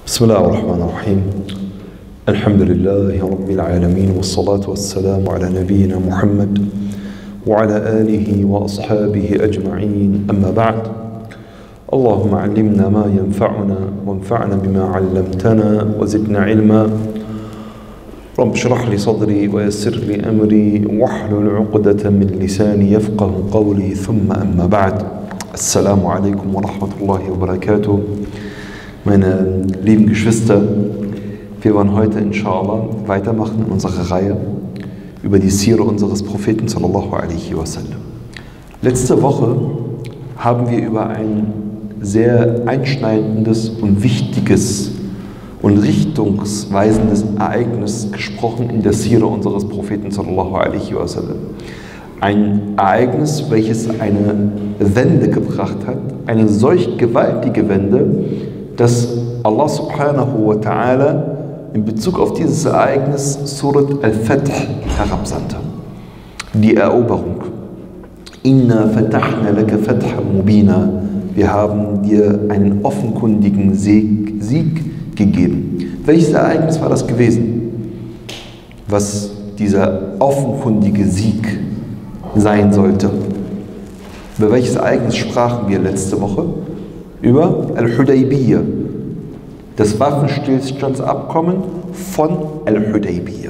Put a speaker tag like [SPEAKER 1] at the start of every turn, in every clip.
[SPEAKER 1] بسم الله الرحمن الرحيم الحمد لله رب العالمين والصلاة والسلام على نبينا محمد وعلى آله وأصحابه أجمعين أما بعد اللهم علمنا ما ينفعنا وانفعنا بما علمتنا وزدنا علما رب اشرح لي صدري ويسر لي أمري واحلل عقدة من لساني يفقه قولي ثم أما بعد السلام عليكم ورحمة الله وبركاته. Meine lieben Geschwister, wir wollen heute inshallah weitermachen in unserer Reihe über die Sira unseres Propheten sallallahu alaihi wasallam. Letzte Woche haben wir über ein sehr einschneidendes und wichtiges und richtungsweisendes Ereignis gesprochen in der Sira unseres Propheten sallallahu alaihi wasallam. Ein Ereignis, welches eine Wende gebracht hat, eine solch gewaltige Wende, dass Allah subhanahu wa ta'ala in Bezug auf dieses Ereignis Surat al-Fath herabsandte. Die Eroberung. Inna fatahna laka fathan mubina. Wir haben dir einen offenkundigen Sieg gegeben. Welches Ereignis war das gewesen? Was dieser offenkundige Sieg sein sollte. Über welches Ereignis sprachen wir letzte Woche? Über Al-Hudaybiyah, das Waffenstillstandsabkommen von Al-Hudaybiyah.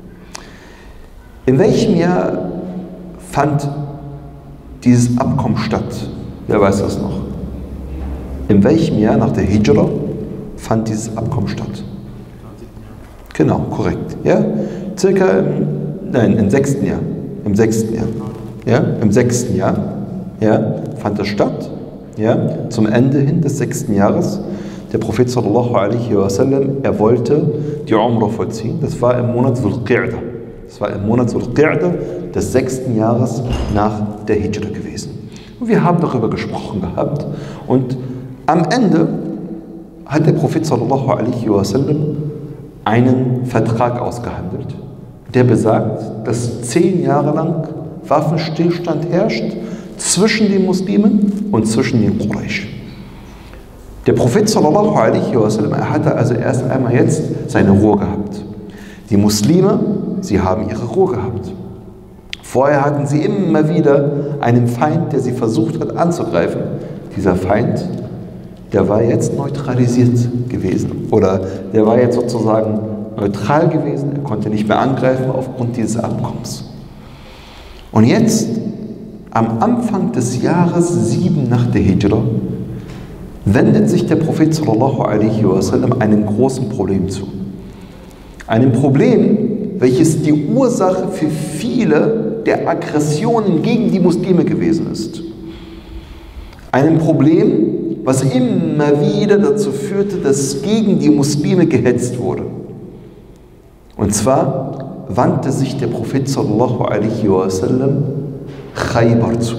[SPEAKER 1] In welchem Jahr fand dieses Abkommen statt? Wer weiß das noch? In welchem Jahr nach der Hijra fand dieses Abkommen statt? Genau, korrekt. Ja? Circa im 6. Jahr. Im 6. Jahr. Ja? Im 6. Jahr, ja, fand es statt. Ja, zum Ende hin des 6. Jahres. Der Prophet sallallahu alaihi wasallam, er wollte die Umrah vollziehen. Das war im Monat Dhul-Qi'dah. Das war im Monat Dhul-Qi'dah des 6. Jahres nach der Hijra gewesen. Und wir haben darüber gesprochen gehabt. Und am Ende hat der Prophet sallallahu alaihi wasallam einen Vertrag ausgehandelt, der besagt, dass 10 Jahre lang Waffenstillstand herrscht zwischen den Muslimen und zwischen den Quraysh. Der Prophet sallallahu alaihi wasallam, er hatte also erst einmal jetzt seine Ruhe gehabt. Die Muslime, sie haben ihre Ruhe gehabt. Vorher hatten sie immer wieder einen Feind, der sie versucht hat anzugreifen. Dieser Feind, der war jetzt neutralisiert gewesen. Oder der war jetzt sozusagen neutral gewesen. Er konnte nicht mehr angreifen aufgrund dieses Abkommens. Und jetzt, am Anfang des Jahres 7 nach der Hijra, wendet sich der Prophet sallallahu alaihi wasallam einem großen Problem zu. Einem Problem, welches die Ursache für viele der Aggressionen gegen die Muslime gewesen ist. Einem Problem, was immer wieder dazu führte, dass gegen die Muslime gehetzt wurde. Und zwar wandte sich der Prophet sallallahu alaihi wasallam Khaybar zu.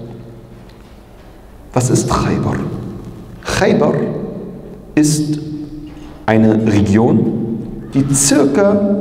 [SPEAKER 1] Was ist Khaybar? Khaybar ist eine Region, die circa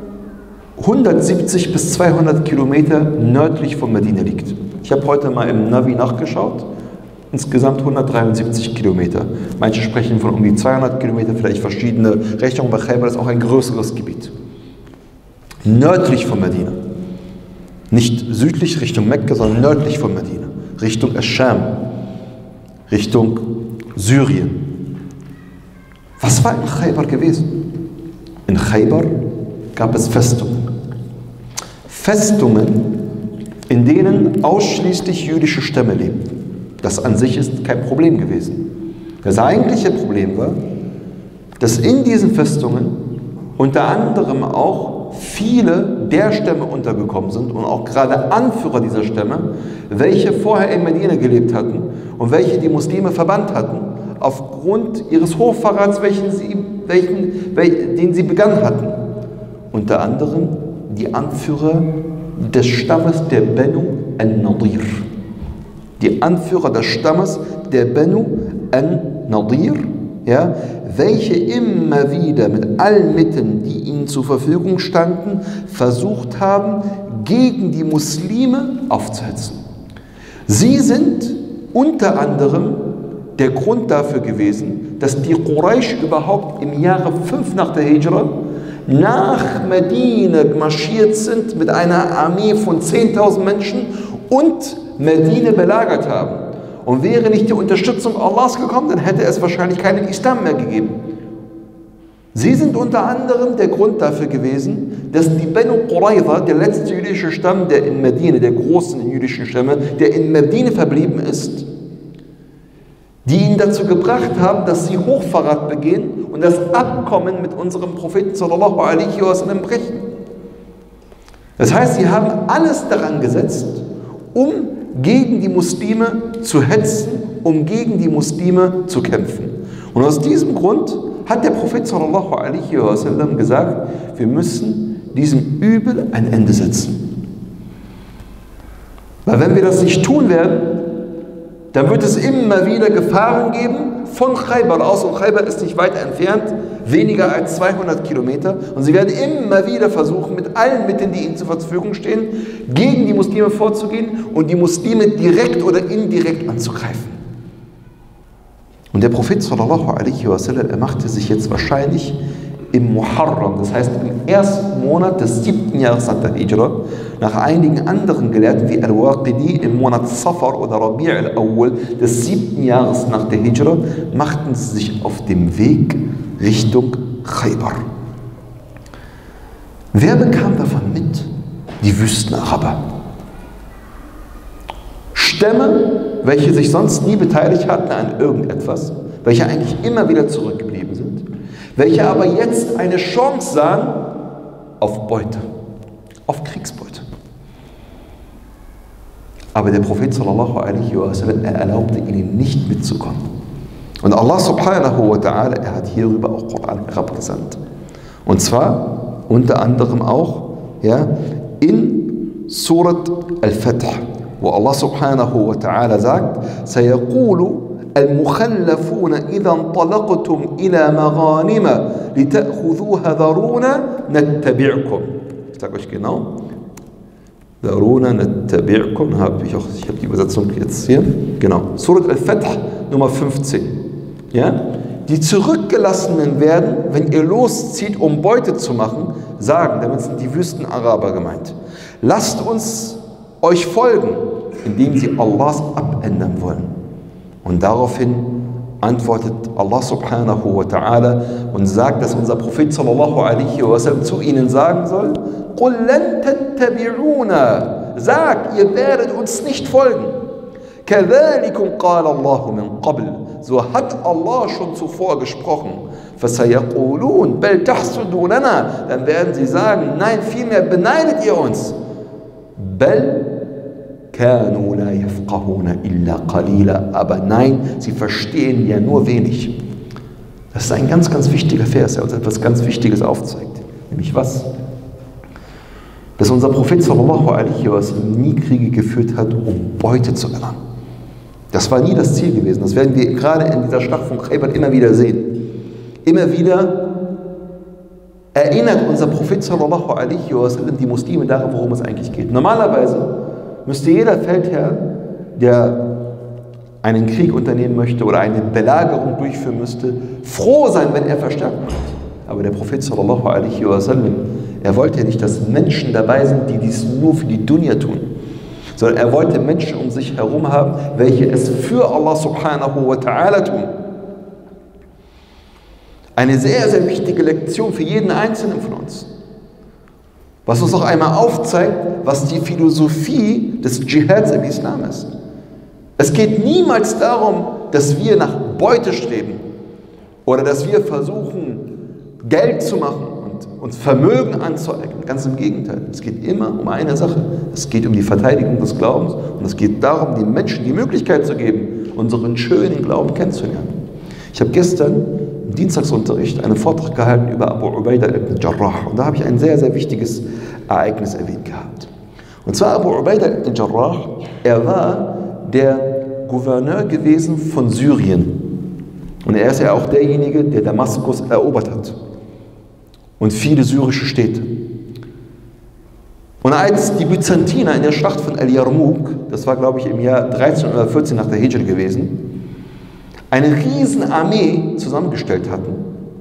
[SPEAKER 1] 170 bis 200 Kilometer nördlich von Medina liegt. Ich habe heute mal im Navi nachgeschaut. Insgesamt 173 Kilometer. Manche sprechen von um die 200 Kilometer, vielleicht verschiedene Rechnungen. Bei Khaybar ist auch ein größeres Gebiet. Nördlich von Medina. Nicht südlich Richtung Mekka, sondern nördlich von Medina. Richtung Ascham. Richtung Syrien. Was war in Khaybar gewesen? In Khaybar gab es Festungen. Festungen, in denen ausschließlich jüdische Stämme lebten. Das an sich ist kein Problem gewesen. Das eigentliche Problem war, dass in diesen Festungen unter anderem auch viele der Stämme untergekommen sind und auch gerade Anführer dieser Stämme, welche vorher in Medina gelebt hatten und welche die Muslime verbannt hatten, aufgrund ihres Hochverrats, den sie begangen hatten. Unter anderem die Anführer des Stammes der Banu an-Nadir. Die Anführer des Stammes der Banu an-Nadir, ja, welche immer wieder mit allen Mitteln, die ihnen zur Verfügung standen, versucht haben, gegen die Muslime aufzuhetzen. Sie sind unter anderem der Grund dafür gewesen, dass die Quraysh überhaupt im Jahre 5 nach der Hijra nach Medina marschiert sind mit einer Armee von 10.000 Menschen und Medina belagert haben. Und wäre nicht die Unterstützung Allahs gekommen, dann hätte es wahrscheinlich keinen Islam mehr gegeben. Sie sind unter anderem der Grund dafür gewesen, dass die Banu Qurayza, der letzte jüdische Stamm, der in Medina, der großen jüdischen Stämme, der in Medina verblieben ist, die ihn dazu gebracht haben, dass sie Hochverrat begehen und das Abkommen mit unserem Propheten sallallahu alaihi wasallam brechen. Das heißt, sie haben alles daran gesetzt, um gegen die Muslime zu hetzen, um gegen die Muslime zu kämpfen. Und aus diesem Grund hat der Prophet sallallahu alaihi wasallam gesagt, wir müssen diesem Übel ein Ende setzen. Weil wenn wir das nicht tun werden, dann wird es immer wieder Gefahren geben von Khaybar aus. Und Khaybar ist nicht weit entfernt, weniger als 200 Kilometer. Und sie werden immer wieder versuchen, mit allen Mitteln, die ihnen zur Verfügung stehen, gegen die Muslime vorzugehen und die Muslime direkt oder indirekt anzugreifen. Und der Prophet sallallahu alaihi wasallam, er machte sich jetzt wahrscheinlich im Muharram, das heißt im ersten Monat des 7. Jahres nach der Hijra, nach einigen anderen Gelehrten wie Al-Waqidi im Monat Safar oder Rabi' al-Awwal des 7. Jahres nach der Hijra, machten sie sich auf dem Weg Richtung Khaybar. Wer bekam davon mit? Die Wüstenaraber. Stämme, welche sich sonst nie beteiligt hatten an irgendetwas, welche eigentlich immer wieder zurückgeblieben sind, welche aber jetzt eine Chance sahen auf Beute, auf Kriegsbeute. Aber der Prophet sallallahu alaihi wasallam, er erlaubte ihnen nicht mitzukommen. Und Allah subhanahu wa ta'ala, er hat hierüber auch Koran herabgesandt. Und zwar unter anderem auch in Surat Al-Fath, wo Allah subhanahu wa ta'ala sagt, سَيَقُولُ الْمُخَلَّفُونَ إِذَا انطَلَقْتُمْ إِلَى مَغَانِمَ لِتَأْخُذُوهَا ذَرُونَا نَتَّبِعْكُمْ. Ich sage euch genau. ذَرُونَا نَتَّبِعْكُمْ. Ich habe die Übersetzung jetzt hier. Genau. Surat Al-Fath, Nummer 15. Ja? Die Zurückgelassenen werden, wenn ihr loszieht, um Beute zu machen, sagen, damit sind die Wüstenaraber gemeint, lasst uns euch folgen, indem sie Allahs abändern wollen. Und daraufhin antwortet Allah subhanahu wa ta'ala und sagt, dass unser Prophet sallallahu alaihi wasallam zu ihnen sagen soll, قُلْ لَن تَتَّبِعُونَا, sag, ihr werdet uns nicht folgen. كَذَلِكُمْ قَالَ اللَّهُ مِنْ قَبْلِ, so hat Allah schon zuvor gesprochen. فَسَيَقُولُونَ بَلْ تَحْسُدُونَنَا, dann werden sie sagen, nein, vielmehr beneidet ihr uns. بَلْ كَانُوا لَا يَفْقَهُونَ إِلَّا قَلِيلًا, aber nein, sie verstehen ja nur wenig. Das ist ein ganz, ganz wichtiger Vers, der uns etwas ganz Wichtiges aufzeigt. Nämlich was? Dass unser Prophet sallallahu alaihi wasallam nie Kriege geführt hat, um Beute zu erlangen. Das war nie das Ziel gewesen. Das werden wir gerade in dieser Schlacht von Khaybar immer wieder sehen. Immer wieder erinnert unser Prophet sallallahu alaihi wasallam die Muslime daran, worum es eigentlich geht. Normalerweise müsste jeder Feldherr, der einen Krieg unternehmen möchte oder eine Belagerung durchführen müsste, froh sein, wenn er Verstärkung hat. Aber der Prophet sallallahu alaihi wasallam, er wollte ja nicht, dass Menschen dabei sind, die dies nur für die Dunya tun, sondern er wollte Menschen um sich herum haben, welche es für Allah subhanahu wa ta'ala tun. Eine sehr, sehr wichtige Lektion für jeden Einzelnen von uns. Was uns noch einmal aufzeigt, was die Philosophie des Dschihads im Islam ist. Es geht niemals darum, dass wir nach Beute streben oder dass wir versuchen, Geld zu machen und uns Vermögen anzueignen. Ganz im Gegenteil. Es geht immer um eine Sache. Es geht um die Verteidigung des Glaubens und es geht darum, den Menschen die Möglichkeit zu geben, unseren schönen Glauben kennenzulernen. Ich habe gestern im Dienstagsunterricht einen Vortrag gehalten über Abu Ubaidah ibn Jarrah und da habe ich ein sehr, sehr wichtiges Ereignis erwähnt gehabt. Und zwar Abu Ubaidah ibn Jarrah, er war der Gouverneur gewesen von Syrien und er ist ja auch derjenige, der Damaskus erobert hat und viele syrische Städte. Und als die Byzantiner in der Schlacht von Al-Yarmouk, das war glaube ich im Jahr 13 oder 14 nach der Hijra gewesen, eine Riesenarmee zusammengestellt hatten,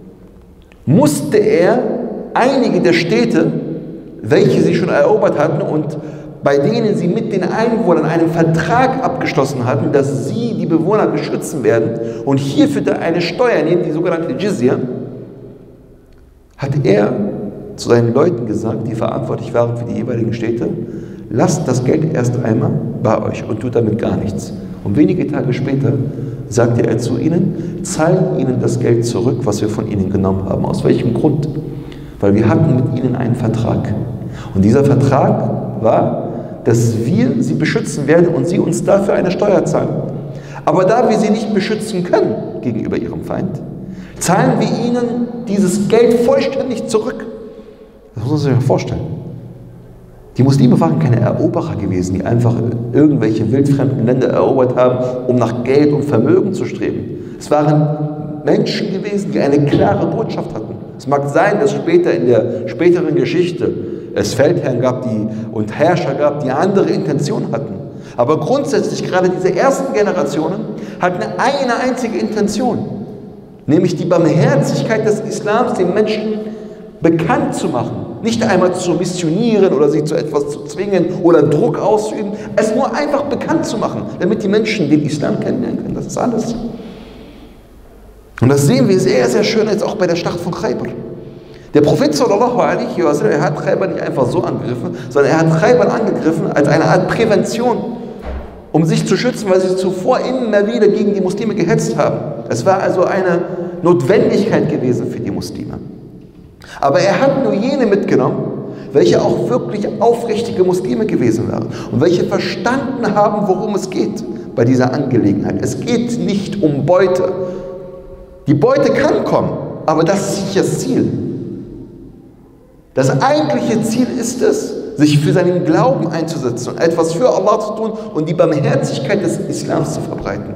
[SPEAKER 1] musste er einige der Städte, welche sie schon erobert hatten und bei denen sie mit den Einwohnern einen Vertrag abgeschlossen hatten, dass sie die Bewohner beschützen werden und hierfür eine Steuer nehmen, die sogenannte Jizya, hat er zu seinen Leuten gesagt, die verantwortlich waren für die jeweiligen Städte: Lasst das Geld erst einmal bei euch und tut damit gar nichts. Und wenige Tage später sagte er zu ihnen: Zahlt ihnen das Geld zurück, was wir von ihnen genommen haben. Aus welchem Grund? Weil wir hatten mit ihnen einen Vertrag. Und dieser Vertrag war, dass wir sie beschützen werden und sie uns dafür eine Steuer zahlen. Aber da wir sie nicht beschützen können gegenüber ihrem Feind, zahlen wir ihnen dieses Geld vollständig zurück. Das muss man sich mal vorstellen. Die Muslime waren keine Eroberer gewesen, die einfach irgendwelche wildfremden Länder erobert haben, um nach Geld und Vermögen zu streben. Es waren Menschen gewesen, die eine klare Botschaft hatten. Es mag sein, dass später in der späteren Geschichte es Feldherren gab und Herrscher gab, die andere Intentionen hatten. Aber grundsätzlich, gerade diese ersten Generationen hatten eine einzige Intention, nämlich die Barmherzigkeit des Islams den Menschen bekannt zu machen. Nicht einmal zu missionieren oder sie zu etwas zu zwingen oder Druck auszuüben, es nur einfach bekannt zu machen, damit die Menschen den Islam kennenlernen können. Das ist alles. Und das sehen wir sehr, sehr schön jetzt auch bei der Schlacht von Khaybar. Der Prophet sallallahu alaihi wasallam, er hat Khaybar nicht einfach so angegriffen, sondern er hat Khaybar angegriffen als eine Art Prävention, um sich zu schützen, weil sie zuvor immer wieder gegen die Muslime gehetzt haben. Es war also eine Notwendigkeit gewesen für die Muslime. Aber er hat nur jene mitgenommen, welche auch wirklich aufrichtige Muslime gewesen waren und welche verstanden haben, worum es geht bei dieser Angelegenheit. Es geht nicht um Beute. Die Beute kann kommen, aber das ist nicht das Ziel. Das eigentliche Ziel ist es, sich für seinen Glauben einzusetzen und etwas für Allah zu tun und die Barmherzigkeit des Islams zu verbreiten.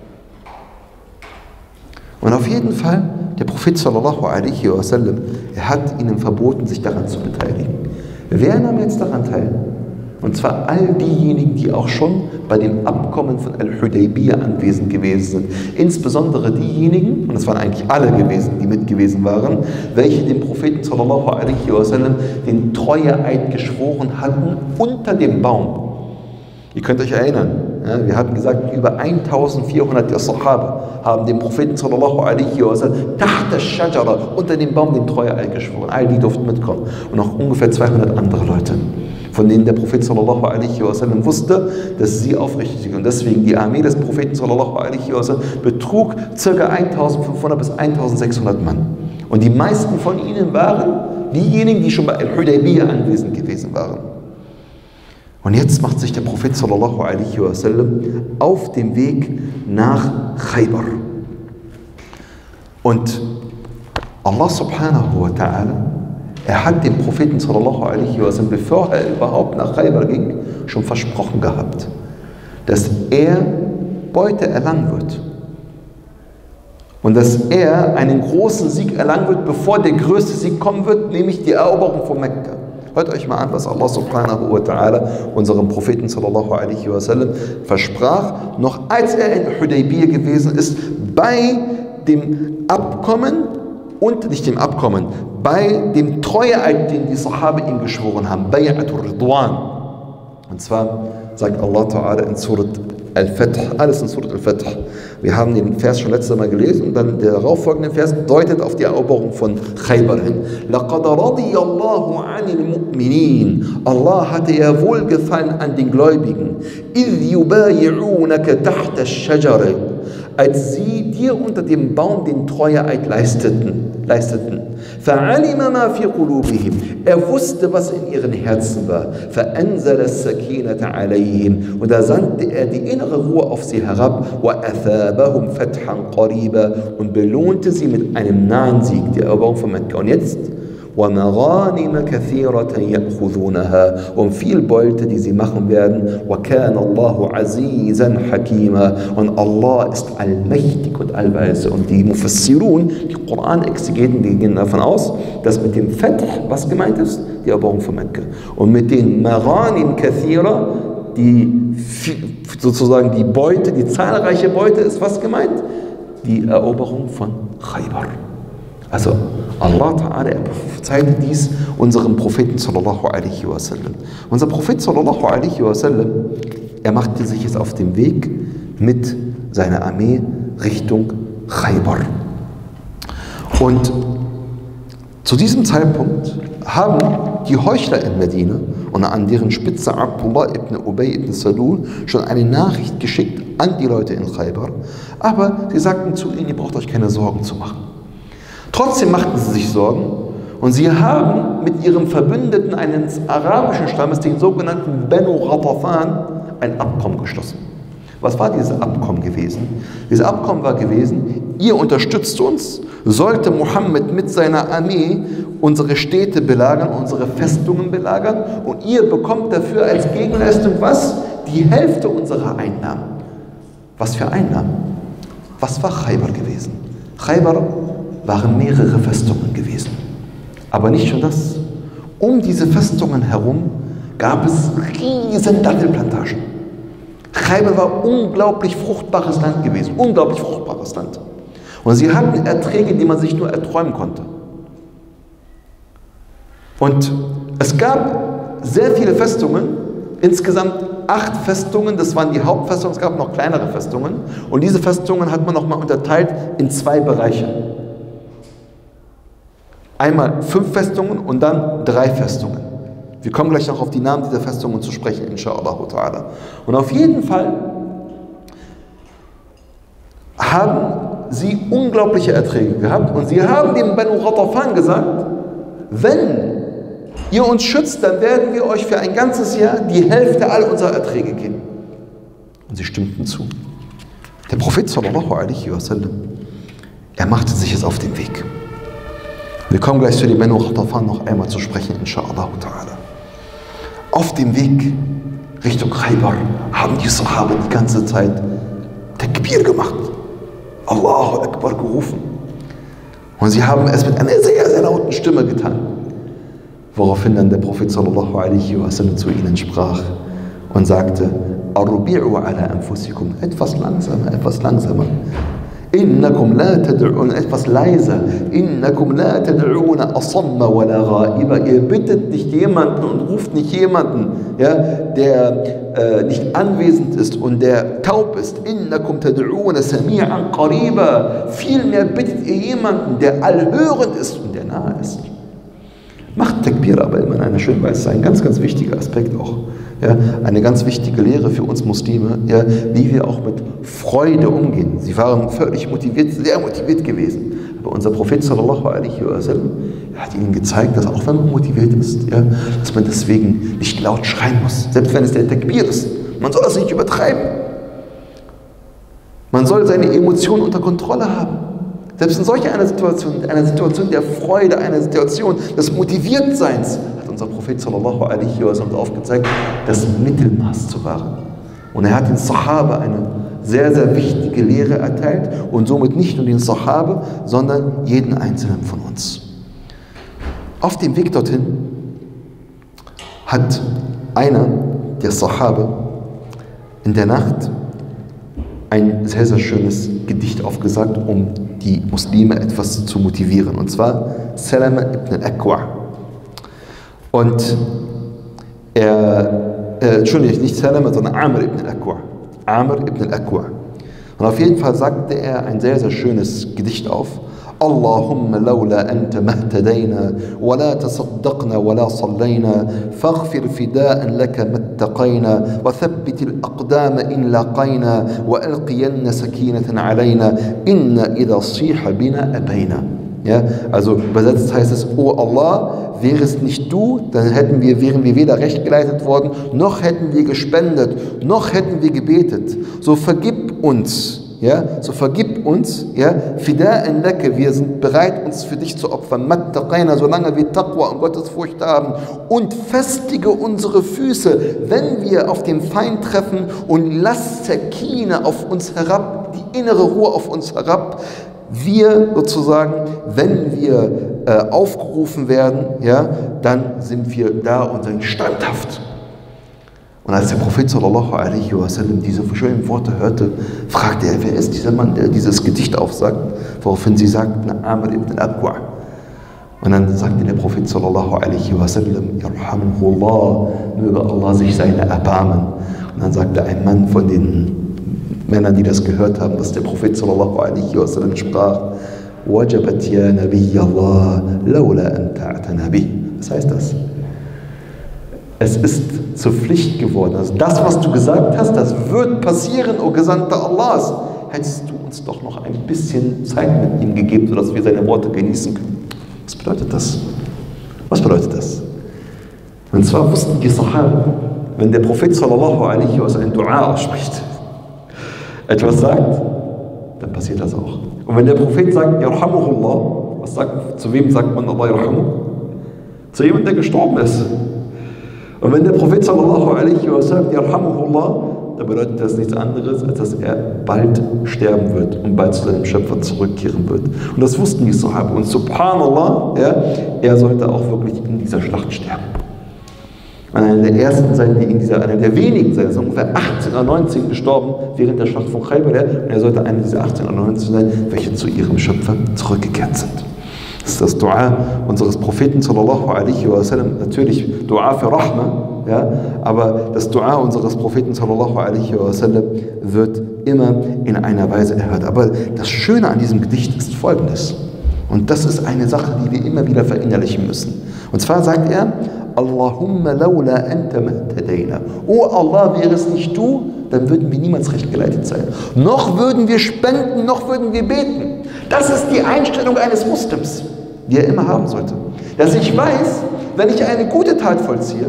[SPEAKER 1] Und auf jeden Fall, der Prophet sallallahu alaihi wasallam, er hat ihnen verboten, sich daran zu beteiligen. Wer nahm jetzt daran teil? Und zwar all diejenigen, die auch schon bei dem Abkommen von Al-Hudaybiyah anwesend gewesen sind. Insbesondere diejenigen, und das waren eigentlich alle gewesen, die mit gewesen waren, welche dem Propheten sallallahu alaihi wasallam den Treueeid geschworen hatten unter dem Baum. Ihr könnt euch erinnern, ja, wir hatten gesagt, über 1400 der Sahaba haben dem Propheten sallallahu alaihi wasallam tahta ash-shajara, unter dem Baum, den Treueeid geschworen. All die durften mitkommen. Und noch ungefähr 200 andere Leute, von denen der Prophet sallallahu alaihi wasallam wusste, dass sie aufrichtig sind. Und deswegen die Armee des Propheten sallallahu alaihi wasallam betrug ca. 1500 bis 1600 Mann. Und die meisten von ihnen waren diejenigen, die schon bei Al-Hudaybiyah anwesend gewesen waren. Und jetzt macht sich der Prophet sallallahu alaihi wasallam auf den Weg nach Khaybar. Und Allah subhanahu wa ta'ala, er hat dem Propheten sallallahu alaihi wasallam, bevor er überhaupt nach Khaybar ging, schon versprochen gehabt, dass er Beute erlangen wird. Und dass er einen großen Sieg erlangen wird, bevor der größte Sieg kommen wird, nämlich die Eroberung von Mekka. Hört euch mal an, was Allah subhanahu wa ta'ala unserem Propheten sallallahu alaihi wasallam versprach, noch als er in Hudaybiyah gewesen ist, bei dem Abkommen und nicht dem Abkommen, bei dem Treueeid, den die Sahaba ihm geschworen haben, Bay'atur Ridwan. Und zwar sagt Allah ta'ala in Surat Al-Fath, alles in Surat Al-Fath. Wir haben den Vers schon letztes Mal gelesen und dann der darauffolgende Vers deutet auf die Eroberung von Khaybar hin. لَقَدْ رَضِيَ اللَّهُ عَنِ الْمُؤْمِنِينَ. Allah hatte ja Wohlgefallen an den Gläubigen. إِذْ يُبَايِعُونَكَ تَحْتَ الشَّجَرِ. Als sie dir unter dem Baum den Treueeid leisteten. فَعَلِمَ مَا فِي قُلُوبِهِمْ. Er wusste, was in ihren Herzen war. فَأَنزَلَ السَّكِينَةَ عَلَيْهِمْ. Und da sandte er die innere Ruhe auf sie herab. وَأَثَابَهُمْ فَتْحًا قَرِيبًا. Und belohnte sie mit einem nahen Sieg, der Eroberung von Mekka. Und jetzt وَمَغَانِمَ كَثِيرَةً يَأْخُذُونَهَا. Und viel Beute, die sie machen werden. وَكَانَ اللَّهُ عَزِيزًا حَكِيمًا. Und Allah ist allmächtig und allweise. Und die Mufassirun, die Koran-Exegeten, die gehen davon aus, dass mit dem Fath, was gemeint ist? Die Eroberung von Mekka. Und mit den Maghanim Kathira, die sozusagen die Beute, die zahlreiche Beute ist was gemeint? die Eroberung von Khaybar. Also Allah Ta'ala, er prophezeite dies unserem Propheten sallallahu alaihi wasallam. Unser Prophet sallallahu alaihi wasallam, er machte sich jetzt auf den Weg mit seiner Armee Richtung Khaybar. Und zu diesem Zeitpunkt haben die Heuchler in Medina und an deren Spitze Abdullah ibn Ubay ibn Salul schon eine Nachricht geschickt an die Leute in Khaybar, aber sie sagten zu ihnen, ihr braucht euch keine Sorgen zu machen. Trotzdem machten sie sich Sorgen und sie haben mit ihrem Verbündeten eines arabischen Stammes, den sogenannten Banu Ghatafan, ein Abkommen geschlossen. Was war dieses Abkommen gewesen? Dieses Abkommen war gewesen, ihr unterstützt uns, sollte Mohammed mit seiner Armee unsere Städte belagern, unsere Festungen belagern und ihr bekommt dafür als Gegenleistung was? Die Hälfte unserer Einnahmen. Was für Einnahmen? Was war Khaybar gewesen? Khaybar waren mehrere Festungen gewesen. Aber nicht nur das. Um diese Festungen herum gab es riesen Dattelplantagen. Khaybar war unglaublich fruchtbares Land gewesen, unglaublich fruchtbares Land. Und sie hatten Erträge, die man sich nur erträumen konnte. Und es gab sehr viele Festungen, insgesamt 8 Festungen, das waren die Hauptfestungen, es gab noch kleinere Festungen. Und diese Festungen hat man nochmal unterteilt in 2 Bereiche. Einmal 5 Festungen und dann 3 Festungen. Wir kommen gleich noch auf die Namen dieser Festungen zu sprechen, inshallah ta'ala. Und auf jeden Fall haben sie unglaubliche Erträge gehabt und sie haben dem Banu Ghatafan gesagt, wenn ihr uns schützt, dann werden wir euch für ein ganzes Jahr die Hälfte all unserer Erträge geben. Und sie stimmten zu. Der Prophet sallallahu alaihi wasallam, er machte sich jetzt auf den Weg. Wir kommen gleich zu dem Banu Ghatafan noch einmal zu sprechen, inshallah ta'ala. Auf dem Weg Richtung Khaybar haben die Sahaba die ganze Zeit Takbir gemacht. Allahu Akbar gerufen. Und sie haben es mit einer sehr, sehr lauten Stimme getan. Woraufhin dann der Prophet sallallahu alaihi wasallam zu ihnen sprach und sagte, Arrubi'u ala anfusikum, etwas langsamer, etwas langsamer. Innakum la tad'un, etwas leiser. Innakum la tad'una asamma wala ghaiba. Ihr bittet nicht jemanden und ruft nicht jemanden, ja, der nicht anwesend ist und der taub ist. Innakum tad'una sami'an qariba. Vielmehr bittet ihr jemanden, der allhörend ist und der nahe ist. Macht Takbir aber immer in einer schönen Weise. Das ist ein ganz, ganz wichtiger Aspekt auch. Ja, eine ganz wichtige Lehre für uns Muslime, ja, wie wir auch mit Freude umgehen. Sie waren völlig motiviert, sehr motiviert gewesen. Aber unser Prophet sallallahu alaihi wasallam hat ihnen gezeigt, dass auch wenn man motiviert ist, ja, dass man deswegen nicht laut schreien muss. Selbst wenn es der Takbir ist. Man soll das nicht übertreiben. Man soll seine Emotionen unter Kontrolle haben. Selbst in solch einer Situation der Freude, einer Situation des Motiviertseins, hat unser Prophet sallallahu alaihi wasallam aufgezeigt, das Mittelmaß zu wahren. Und er hat den Sahaba eine sehr, sehr wichtige Lehre erteilt und somit nicht nur den Sahaba, sondern jeden Einzelnen von uns. Auf dem Weg dorthin hat einer der Sahaba in der Nacht ein sehr, sehr schönes Gedicht aufgesagt, um die Muslime etwas zu motivieren. Und zwar Salama ibn al-Akwa. Und Entschuldigung, nicht Salama, sondern Amr ibn al-Akwa. Amr ibn al-Akwa. Und auf jeden Fall sagte er ein sehr, sehr schönes Gedicht auf. اللهم لولا أنت ما اهتدينا ولا تصدقنا ولا صلينا فاغفر فداء لك ما اتقينا وثبت الأقدام إن لاقينا وألقين سكينة علينا إن إذا صيح بنا أبينا. Ja, also übersetzt heißt es, oh Allah, wäre es nicht du, dann wären wir weder recht geleitet worden, noch hätten wir gespendet, noch hätten wir gebetet. So vergib uns. Ja, so vergib uns, ja, Fida'an laka, wir sind bereit, uns für dich zu opfern, mattaqayna, solange wir Taqwa und Gottesfurcht haben, und festige unsere Füße, wenn wir auf den Feind treffen, und lass Sakina auf uns herab, die innere Ruhe auf uns herab, wir sozusagen, wenn wir aufgerufen werden, ja, dann sind wir da und sind standhaft. Und als der Prophet sallallahu alaihi wasallam diese schönen Worte hörte, fragte er, wer ist dieser Mann, der dieses Gedicht aufsagt, woraufhin sie sagten, Amr ibn al-Aqwa. Und dann sagte der Prophet sallallahu alaihi wasallam, Yarhamuhullah, möge Allah sich seiner erbarmen. Und dann sagte ein Mann von den Männern, die das gehört haben, dass der Prophet sallallahu alaihi wasallam sprach, Wajabat ya Nabiyallah, lawla an ta'tana bih. Was heißt das? Es ist zur Pflicht geworden. Also das, was du gesagt hast, das wird passieren, o Gesandter Allahs. Hättest du uns doch noch ein bisschen Zeit mit ihm gegeben, sodass wir seine Worte genießen können. Was bedeutet das? Was bedeutet das? Und zwar wussten die Sahaba, wenn der Prophet sallallahu alaihi wasallam ein Dua ausspricht, etwas sagt, dann passiert das auch. Und wenn der Prophet sagt, Yarhamuhullah, zu wem sagt man Allah Yarhamu? Zu jemandem, der gestorben ist. Und wenn der Prophet sallallahu alaihi wasallam sagt, Yarhamuhullah, dann bedeutet das nichts anderes, als dass er bald sterben wird und bald zu seinem Schöpfer zurückkehren wird. Und das wussten die Sahaba. Und subhanallah, ja, er sollte auch wirklich in dieser Schlacht sterben. Einer der ersten sein, einer der wenigen sein, ist ungefähr 18 oder 19 gestorben während der Schlacht von Khaybar. Und er sollte einer dieser 18 oder 19 sein, welche zu ihrem Schöpfer zurückgekehrt sind. Das ist das Dua unseres Propheten sallallahu alaihi wasallam, natürlich Dua für Rahma, ja, aber das Dua unseres Propheten sallallahu alaihi wasallam wird immer in einer Weise erhört. Aber das Schöne an diesem Gedicht ist Folgendes. Und das ist eine Sache, die wir immer wieder verinnerlichen müssen. Und zwar sagt er, Allahumma lawla anta mahtadayna. Oh Allah, wäre es nicht du, dann würden wir niemals recht geleitet sein. Noch würden wir spenden, noch würden wir beten. Das ist die Einstellung eines Muslims, die er immer haben sollte. Dass ich weiß, wenn ich eine gute Tat vollziehe,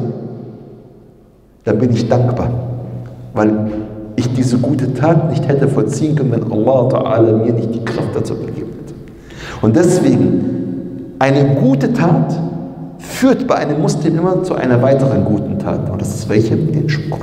[SPEAKER 1] dann bin ich dankbar, weil ich diese gute Tat nicht hätte vollziehen können, wenn Allah Ta'ala mir nicht die Kraft dazu gegeben hätte. Und deswegen, eine gute Tat führt bei einem Muslim immer zu einer weiteren guten Tat. Und das ist welche? Den Schukr.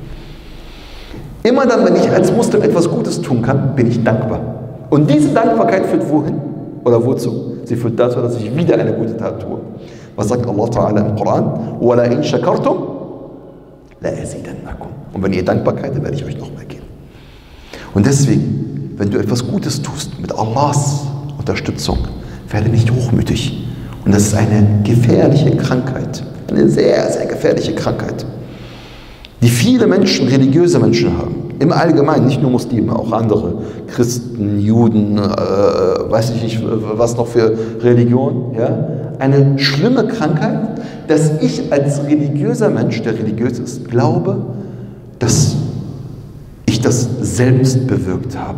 [SPEAKER 1] Immer dann, wenn ich als Muslim etwas Gutes tun kann, bin ich dankbar. Und diese Dankbarkeit führt wohin? Oder wozu? Sie führt dazu, dass ich wieder eine gute Tat tue. Was sagt Allah Ta'ala im Koran? وَلَا إِن شَكَرْتُمْ لَأَزِيدَنَّكُمْ. Und wenn ihr Dankbarkeit, dann werde ich euch noch mehr geben. Und deswegen, wenn du etwas Gutes tust, mit Allahs Unterstützung, werde nicht hochmütig. Und das ist eine gefährliche Krankheit. Eine sehr, sehr gefährliche Krankheit, die viele Menschen, religiöse Menschen haben. Im Allgemeinen, nicht nur Muslime, auch andere. Christen, Juden, weiß ich nicht, was noch für Religion. Ja? Eine schlimme Krankheit, dass ich als religiöser Mensch, der religiös ist, glaube, dass ich das selbst bewirkt habe.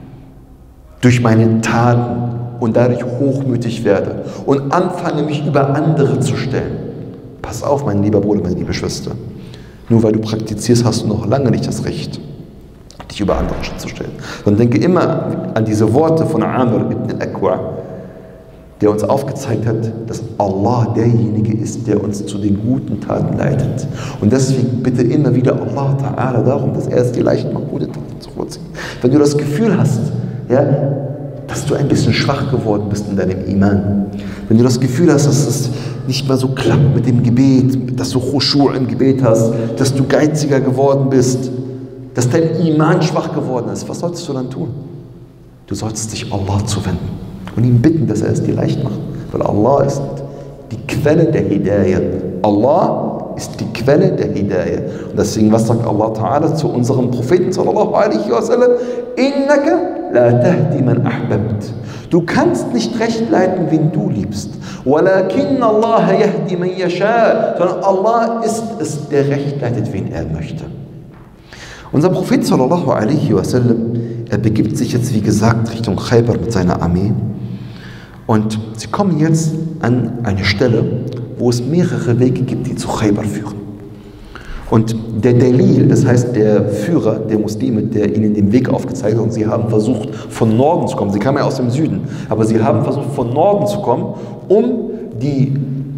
[SPEAKER 1] Durch meine Taten und dadurch hochmütig werde und anfange, mich über andere zu stellen. Pass auf, mein lieber Bruder, meine liebe Schwester. Nur weil du praktizierst, hast du noch lange nicht das Recht, dich über andere zu stellen. Sondern denke immer an diese Worte von Amr ibn al-Aqwa, der uns aufgezeigt hat, dass Allah derjenige ist, der uns zu den guten Taten leitet. Und deswegen bitte immer wieder Allah Ta'ala darum, dass er es dir leicht macht, gute Taten zu vollziehen. Wenn du das Gefühl hast, ja, dass du ein bisschen schwach geworden bist in deinem Iman, wenn du das Gefühl hast, dass es nicht mehr so klappt mit dem Gebet, dass du Khushu' im Gebet hast, dass du geiziger geworden bist, dass dein Iman schwach geworden ist, was solltest du dann tun? Du solltest dich Allah zuwenden und ihn bitten, dass er es dir leicht macht, weil Allah ist die Quelle der Hidayah. Allah ist die Quelle der Hidayah. Und deswegen, was sagt Allah Ta'ala zu unserem Propheten sallallahu alaihi wasallam? Innaka la tahdi man ahbabt. Du kannst nicht recht leiten, wen du liebst. Walakin Allah yahdi man yasha. Sondern Allah ist es, der recht leitet, wen er möchte. Unser Prophet sallallahu alaihi wasallam, er begibt sich jetzt, wie gesagt, Richtung Khaybar mit seiner Armee. Und sie kommen jetzt an eine Stelle, wo es mehrere Wege gibt, die zu Khaybar führen. Und der Dalil, das heißt der Führer der Muslime, der ihnen den Weg aufgezeigt hat, und sie haben versucht, von Norden zu kommen. Sie kamen ja aus dem Süden, aber sie haben versucht, von Norden zu kommen, um die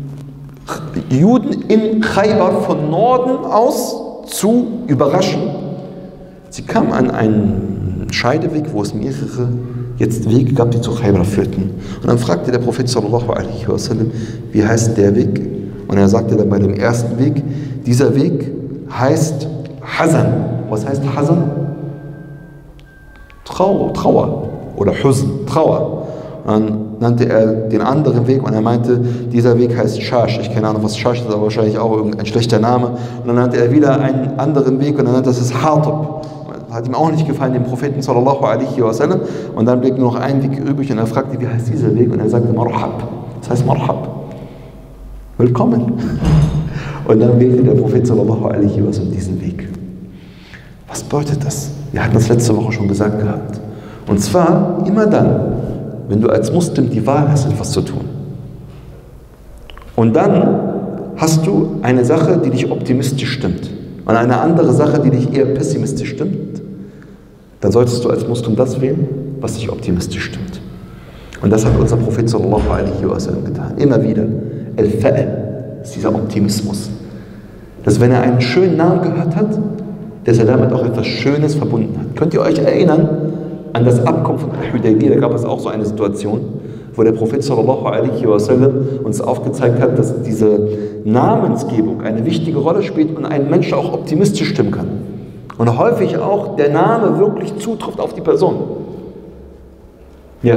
[SPEAKER 1] Juden in Khaybar von Norden aus zu überraschen. Sie kamen an einen Scheideweg, wo es mehrere Wege gab, die zu Khaybar führten. Und dann fragte der Prophet sallallahu alaihi wasallam, wie heißt der Weg? Und er sagte dann bei dem ersten Weg, dieser Weg heißt Hazan. Was heißt Hazan? Trauer oder Huzn, Trauer. Dann nannte er den anderen Weg und er meinte, dieser Weg heißt Shash. Ich keine Ahnung, was Shash ist, aber wahrscheinlich auch irgendein schlechter Name. Und dann nannte er wieder einen anderen Weg und er nannte das Hatib. Hat ihm auch nicht gefallen, dem Propheten sallallahu alaihi wasallam. Und dann blieb nur noch ein Weg übrig und er fragte, wie heißt dieser Weg? Und er sagte Marhab. Das heißt Marhab. Willkommen. Und dann wählte der Prophet sallallahu alaihi wasallam diesen Weg. Was bedeutet das? Wir hatten das letzte Woche schon gesagt gehabt. Und zwar immer dann, wenn du als Muslim die Wahl hast, etwas zu tun. Und dann hast du eine Sache, die dich optimistisch stimmt und eine andere Sache, die dich eher pessimistisch stimmt, dann solltest du als Muslim das wählen, was dich optimistisch stimmt. Und das hat unser Prophet sallallahu alaihi wasallam getan. Immer wieder. Al-Fa'l ist dieser Optimismus. Dass wenn er einen schönen Namen gehört hat, dass er damit auch etwas Schönes verbunden hat. Könnt ihr euch erinnern an das Abkommen von Al-Hudaybiyah? Da gab es auch so eine Situation, wo der Prophet sallallahu alaihi wasallam uns aufgezeigt hat, dass diese Namensgebung eine wichtige Rolle spielt und einen Menschen auch optimistisch stimmen kann. Und häufig auch der Name wirklich zutrifft auf die Person. Ja.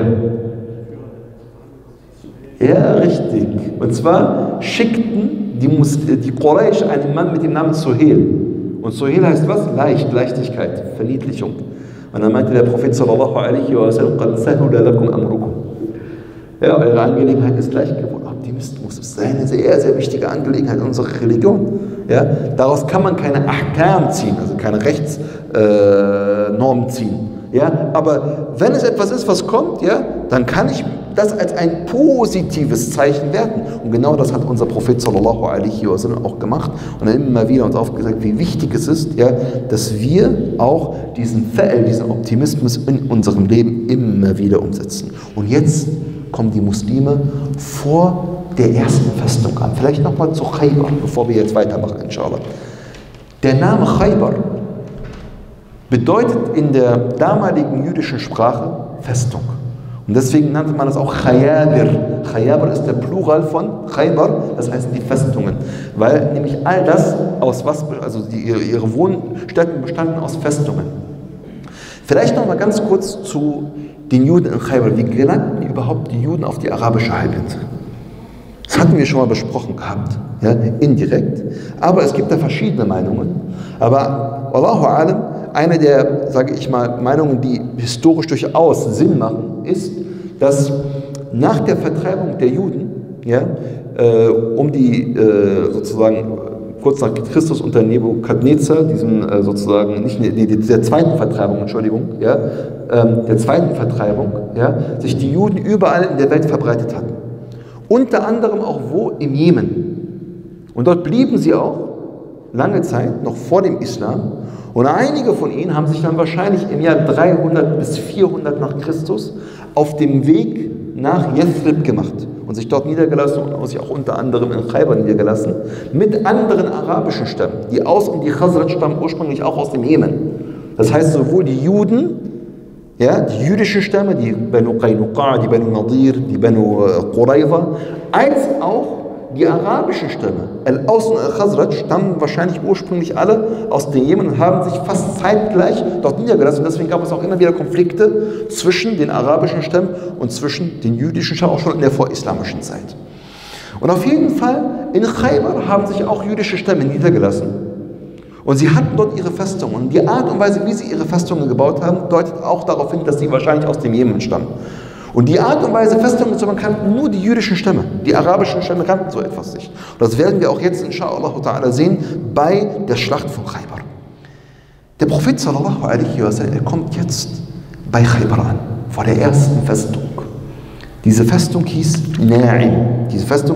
[SPEAKER 1] Ja, richtig. Und zwar schickten die Quraysh einen Mann mit dem Namen Suhail. Und Suhail heißt was? Leichtigkeit, Verniedlichung. Und dann meinte der Prophet sallallahu alaihi wasallam, qad sahula lakum amrukum. Ja, eure Angelegenheit ist leicht geworden. Optimismus ist eine sehr, sehr wichtige Angelegenheit unserer Religion. Ja, daraus kann man keine Ahkam ziehen, also keine Rechtsnormen ziehen. Ja, aber wenn es etwas ist, was kommt, ja, dann kann ich das als ein positives Zeichen werten. Und genau das hat unser Prophet sallallahu alaihi wasallam auch gemacht und dann immer wieder uns aufgezeigt, wie wichtig es ist, ja, dass wir auch diesen Fa'l, diesen Optimismus in unserem Leben immer wieder umsetzen. Und jetzt kommen die Muslime vor der ersten Festung an. Vielleicht nochmal zu Khaybar, bevor wir jetzt weitermachen, inshallah. Der Name Khaybar bedeutet in der damaligen jüdischen Sprache Festung. Und deswegen nannte man das auch Khayabir. Khayabir ist der Plural von Khaybar, das heißt die Festungen. Weil nämlich all das aus was, also ihre Wohnstätten bestanden aus Festungen. Vielleicht noch mal ganz kurz zu den Juden in Khaybar. Wie gelangten überhaupt die Juden auf die arabische Halbinsel? Das hatten wir schon mal besprochen gehabt, ja, indirekt. Aber es gibt da verschiedene Meinungen. Aber Wallahu alam, eine der, sage ich mal, Meinungen, die historisch durchaus Sinn machen, ist, dass nach der Vertreibung der Juden, ja, sozusagen kurz nach Christus unter Nebukadnezar, diesem sozusagen, nicht der zweiten Vertreibung, Entschuldigung, ja, der zweiten Vertreibung, ja, sich die Juden überall in der Welt verbreitet hatten. Unter anderem auch wo? Im Jemen. Und dort blieben sie auch lange Zeit, noch vor dem Islam. Und einige von ihnen haben sich dann wahrscheinlich im Jahr 300 bis 400 nach Christus auf dem Weg nach Yathrib gemacht und sich dort niedergelassen und sich auch unter anderem in Khaybar niedergelassen, mit anderen arabischen Stämmen. Die Aus- und die Khazraj stammen ursprünglich auch aus dem Jemen. Das heißt, sowohl die Juden, ja, die jüdischen Stämme, die Banu Qaynuqa, die Banu Nadir, die Banu Qurayza, als auch die arabischen Stämme, Al-Aus und Al-Khazraj, stammen wahrscheinlich ursprünglich alle aus dem Jemen und haben sich fast zeitgleich dort niedergelassen. Und deswegen gab es auch immer wieder Konflikte zwischen den arabischen Stämmen und zwischen den jüdischen Stämmen, auch schon in der vorislamischen Zeit. Und auf jeden Fall, in Khaybar haben sich auch jüdische Stämme niedergelassen. Und sie hatten dort ihre Festungen. Und die Art und Weise, wie sie ihre Festungen gebaut haben, deutet auch darauf hin, dass sie wahrscheinlich aus dem Jemen stammen. Und die Art und Weise, Festungen zu bauen, kannten nur die jüdischen Stämme. Die arabischen Stämme kannten so etwas nicht. Und das werden wir auch jetzt, inshallah sehen, bei der Schlacht von Khaybar. Der Prophet sallallahu alaihi wasallam, er kommt jetzt bei Khaybar an, vor der ersten Festung. Diese Festung hieß Na'im.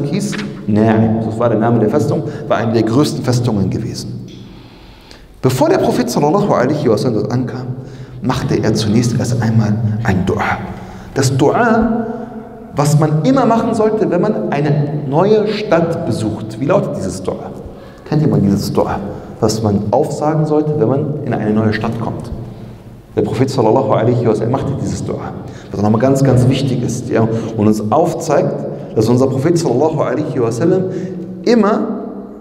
[SPEAKER 1] Das war der Name der Festung, war eine der größten Festungen gewesen. Bevor der Prophet sallallahu alaihi wasallam dort ankam, machte er zunächst erst einmal ein Dua. Das Dua, was man immer machen sollte, wenn man eine neue Stadt besucht. Wie lautet dieses Dua? Kennt jemand dieses Dua? Was man aufsagen sollte, wenn man in eine neue Stadt kommt. Der Prophet sallallahu alaihi wasallam machte dieses Dua, was nochmal ganz, ganz wichtig ist, ja, und uns aufzeigt, dass unser Prophet sallallahu alaihi wasallam immer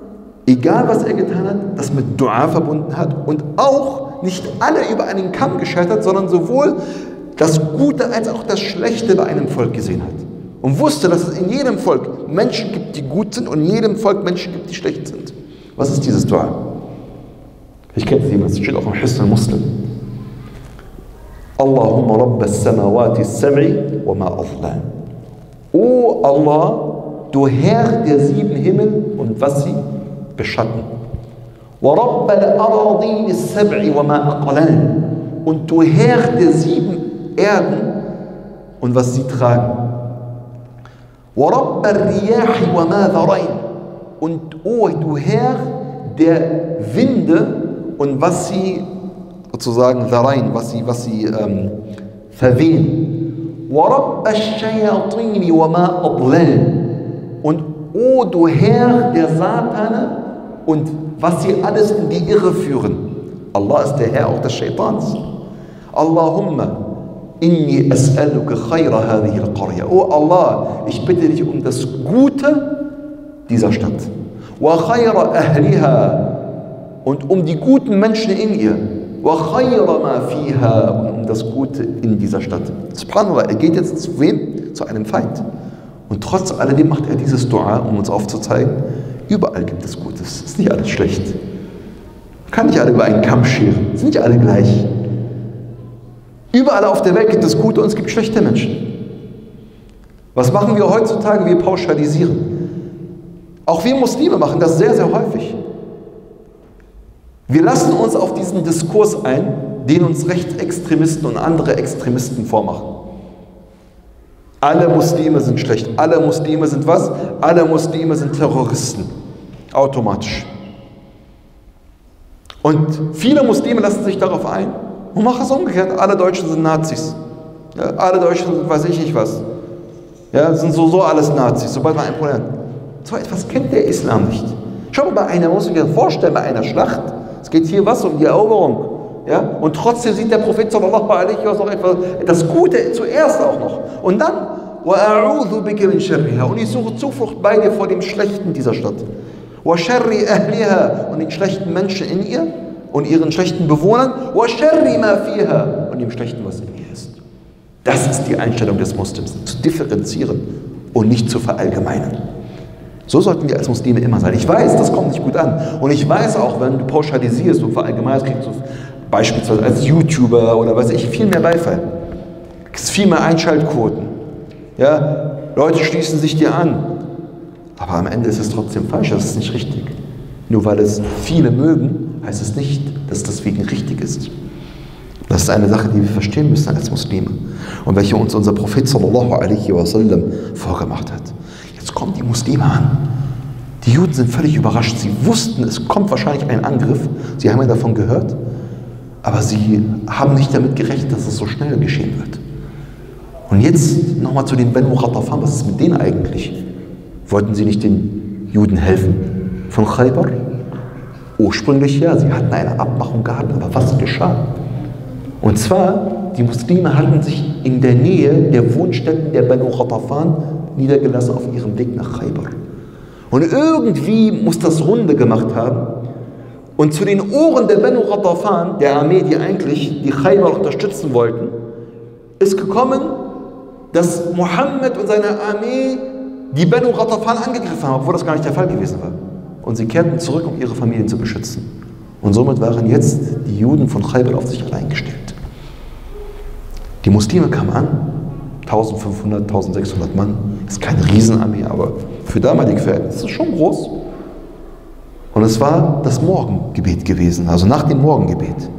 [SPEAKER 1] egal was er getan hat, das mit Dua verbunden hat und auch nicht alle über einen Kamm geschert hat, sondern sowohl das Gute als auch das Schlechte bei einem Volk gesehen hat. Und wusste, dass es in jedem Volk Menschen gibt, die gut sind und in jedem Volk Menschen gibt, die schlecht sind. Was ist dieses Dua? Ich kenne es jemand, es steht auch im Hisn Muslim. Allahumma Rabb as-samawati as-sab'i wa ma adlan. O Allah, du Herr der 7 Himmel und was sie beschatten. Wa Rabb al-aradin as-sab'i wa ma aqlan. Und du Herr der 7 Erden und was sie tragen. Wa Rabb al-riyahi wa ma dharain. Und o du Herr der Winde und was sie sozusagen dharain, was sie verwehen. Wa Rabb al-shayatin wa ma adlan. Und o du Herr der Satane und was sie alles in die Irre führen. Allah ist der Herr auch des Shaitans. Allahumma inni as'aluka khayra hadhihi al-qarya. O Allah, ich bitte dich um das Gute dieser Stadt. Wa khayra ahliha. Und um die guten Menschen in ihr. Wa khayra ma fiha. Und um das Gute in dieser Stadt. Subhanallah, er geht jetzt zu wem? Zu einem Feind. Und trotz alledem macht er dieses Dua, um uns aufzuzeigen, überall gibt es Gutes. Es ist nicht alles schlecht. Man kann nicht alle über einen Kamm scheren. Es sind nicht alle gleich. Überall auf der Welt gibt es gute und es gibt schlechte Menschen. Was machen wir heutzutage? Wir pauschalisieren. Auch wir Muslime machen das sehr, sehr häufig. Wir lassen uns auf diesen Diskurs ein, den uns Rechtsextremisten und andere Extremisten vormachen. Alle Muslime sind schlecht. Alle Muslime sind was? Alle Muslime sind Terroristen. Automatisch. Und viele Muslime lassen sich darauf ein und machen es umgekehrt. Alle Deutschen sind Nazis. Ja, alle Deutschen sind weiß ich nicht was. Ja, sind so alles Nazis, sobald man ein Problem hat. So etwas kennt der Islam nicht. Schau mal, bei einer, muss ich mir vorstellen, bei einer Schlacht, es geht hier was um die Eroberung. Ja? Und trotzdem sieht der Prophet sallallahu alaihi wasallam etwas, das Gute zuerst auch noch. Und dann, وَأَعُوذُ بِكَ مِنْ شَرِّهَا. Und ich suche Zuflucht bei dir vor dem Schlechten dieser Stadt. وَشَرِّ أَهْلِهَا. Und den schlechten Menschen in ihr und ihren schlechten Bewohnern. وَشَرِّ مَا فِيهَا. Und dem Schlechten, was in ihr ist. Das ist die Einstellung des Muslims, zu differenzieren und nicht zu verallgemeinern. So sollten wir als Muslime immer sein. Ich weiß, das kommt nicht gut an. Und ich weiß auch, wenn du pauschalisierst und verallgemeinerst, kriegst du beispielsweise als YouTuber oder weiß ich, viel mehr Beifall. Du kriegst viel mehr Einschaltquoten. Ja? Leute schließen sich dir an. Aber am Ende ist es trotzdem falsch, das ist nicht richtig. Nur weil es viele mögen, heißt es nicht, dass das deswegen richtig ist. Das ist eine Sache, die wir verstehen müssen als Muslime. Und welche uns unser Prophet sallallahu alaihi wasallam vorgemacht hat. Jetzt kommen die Muslime an. Die Juden sind völlig überrascht. Sie wussten, es kommt wahrscheinlich ein Angriff. Sie haben ja davon gehört. Aber sie haben nicht damit gerechnet, dass es so schnell geschehen wird. Und jetzt nochmal zu den Banu Ghatafan. Was ist mit denen eigentlich? Wollten sie nicht den Juden helfen? Von Khaybar? Ursprünglich ja. Sie hatten eine Abmachung gehabt. Aber was geschah? Und zwar, die Muslime hatten sich in der Nähe der Wohnstätten der Banu Ghatafan niedergelassen auf ihrem Weg nach Khaybar. Und irgendwie muss das Runde gemacht haben. Und zu den Ohren der Banu Ghatafan, der Armee, die eigentlich die Khaybar unterstützen wollten, ist gekommen, dass Mohammed und seine Armee die Banu Ghatafan angegriffen haben, obwohl das gar nicht der Fall gewesen war. Und sie kehrten zurück, um ihre Familien zu beschützen. Und somit waren jetzt die Juden von Khaybar auf sich allein gestellt. Die Muslime kamen an, 1500, 1600 Mann. Das ist keine Riesenarmee, aber für damalige Verhältnisse ist es schon groß. Und es war das Morgengebet gewesen, also nach dem Morgengebet.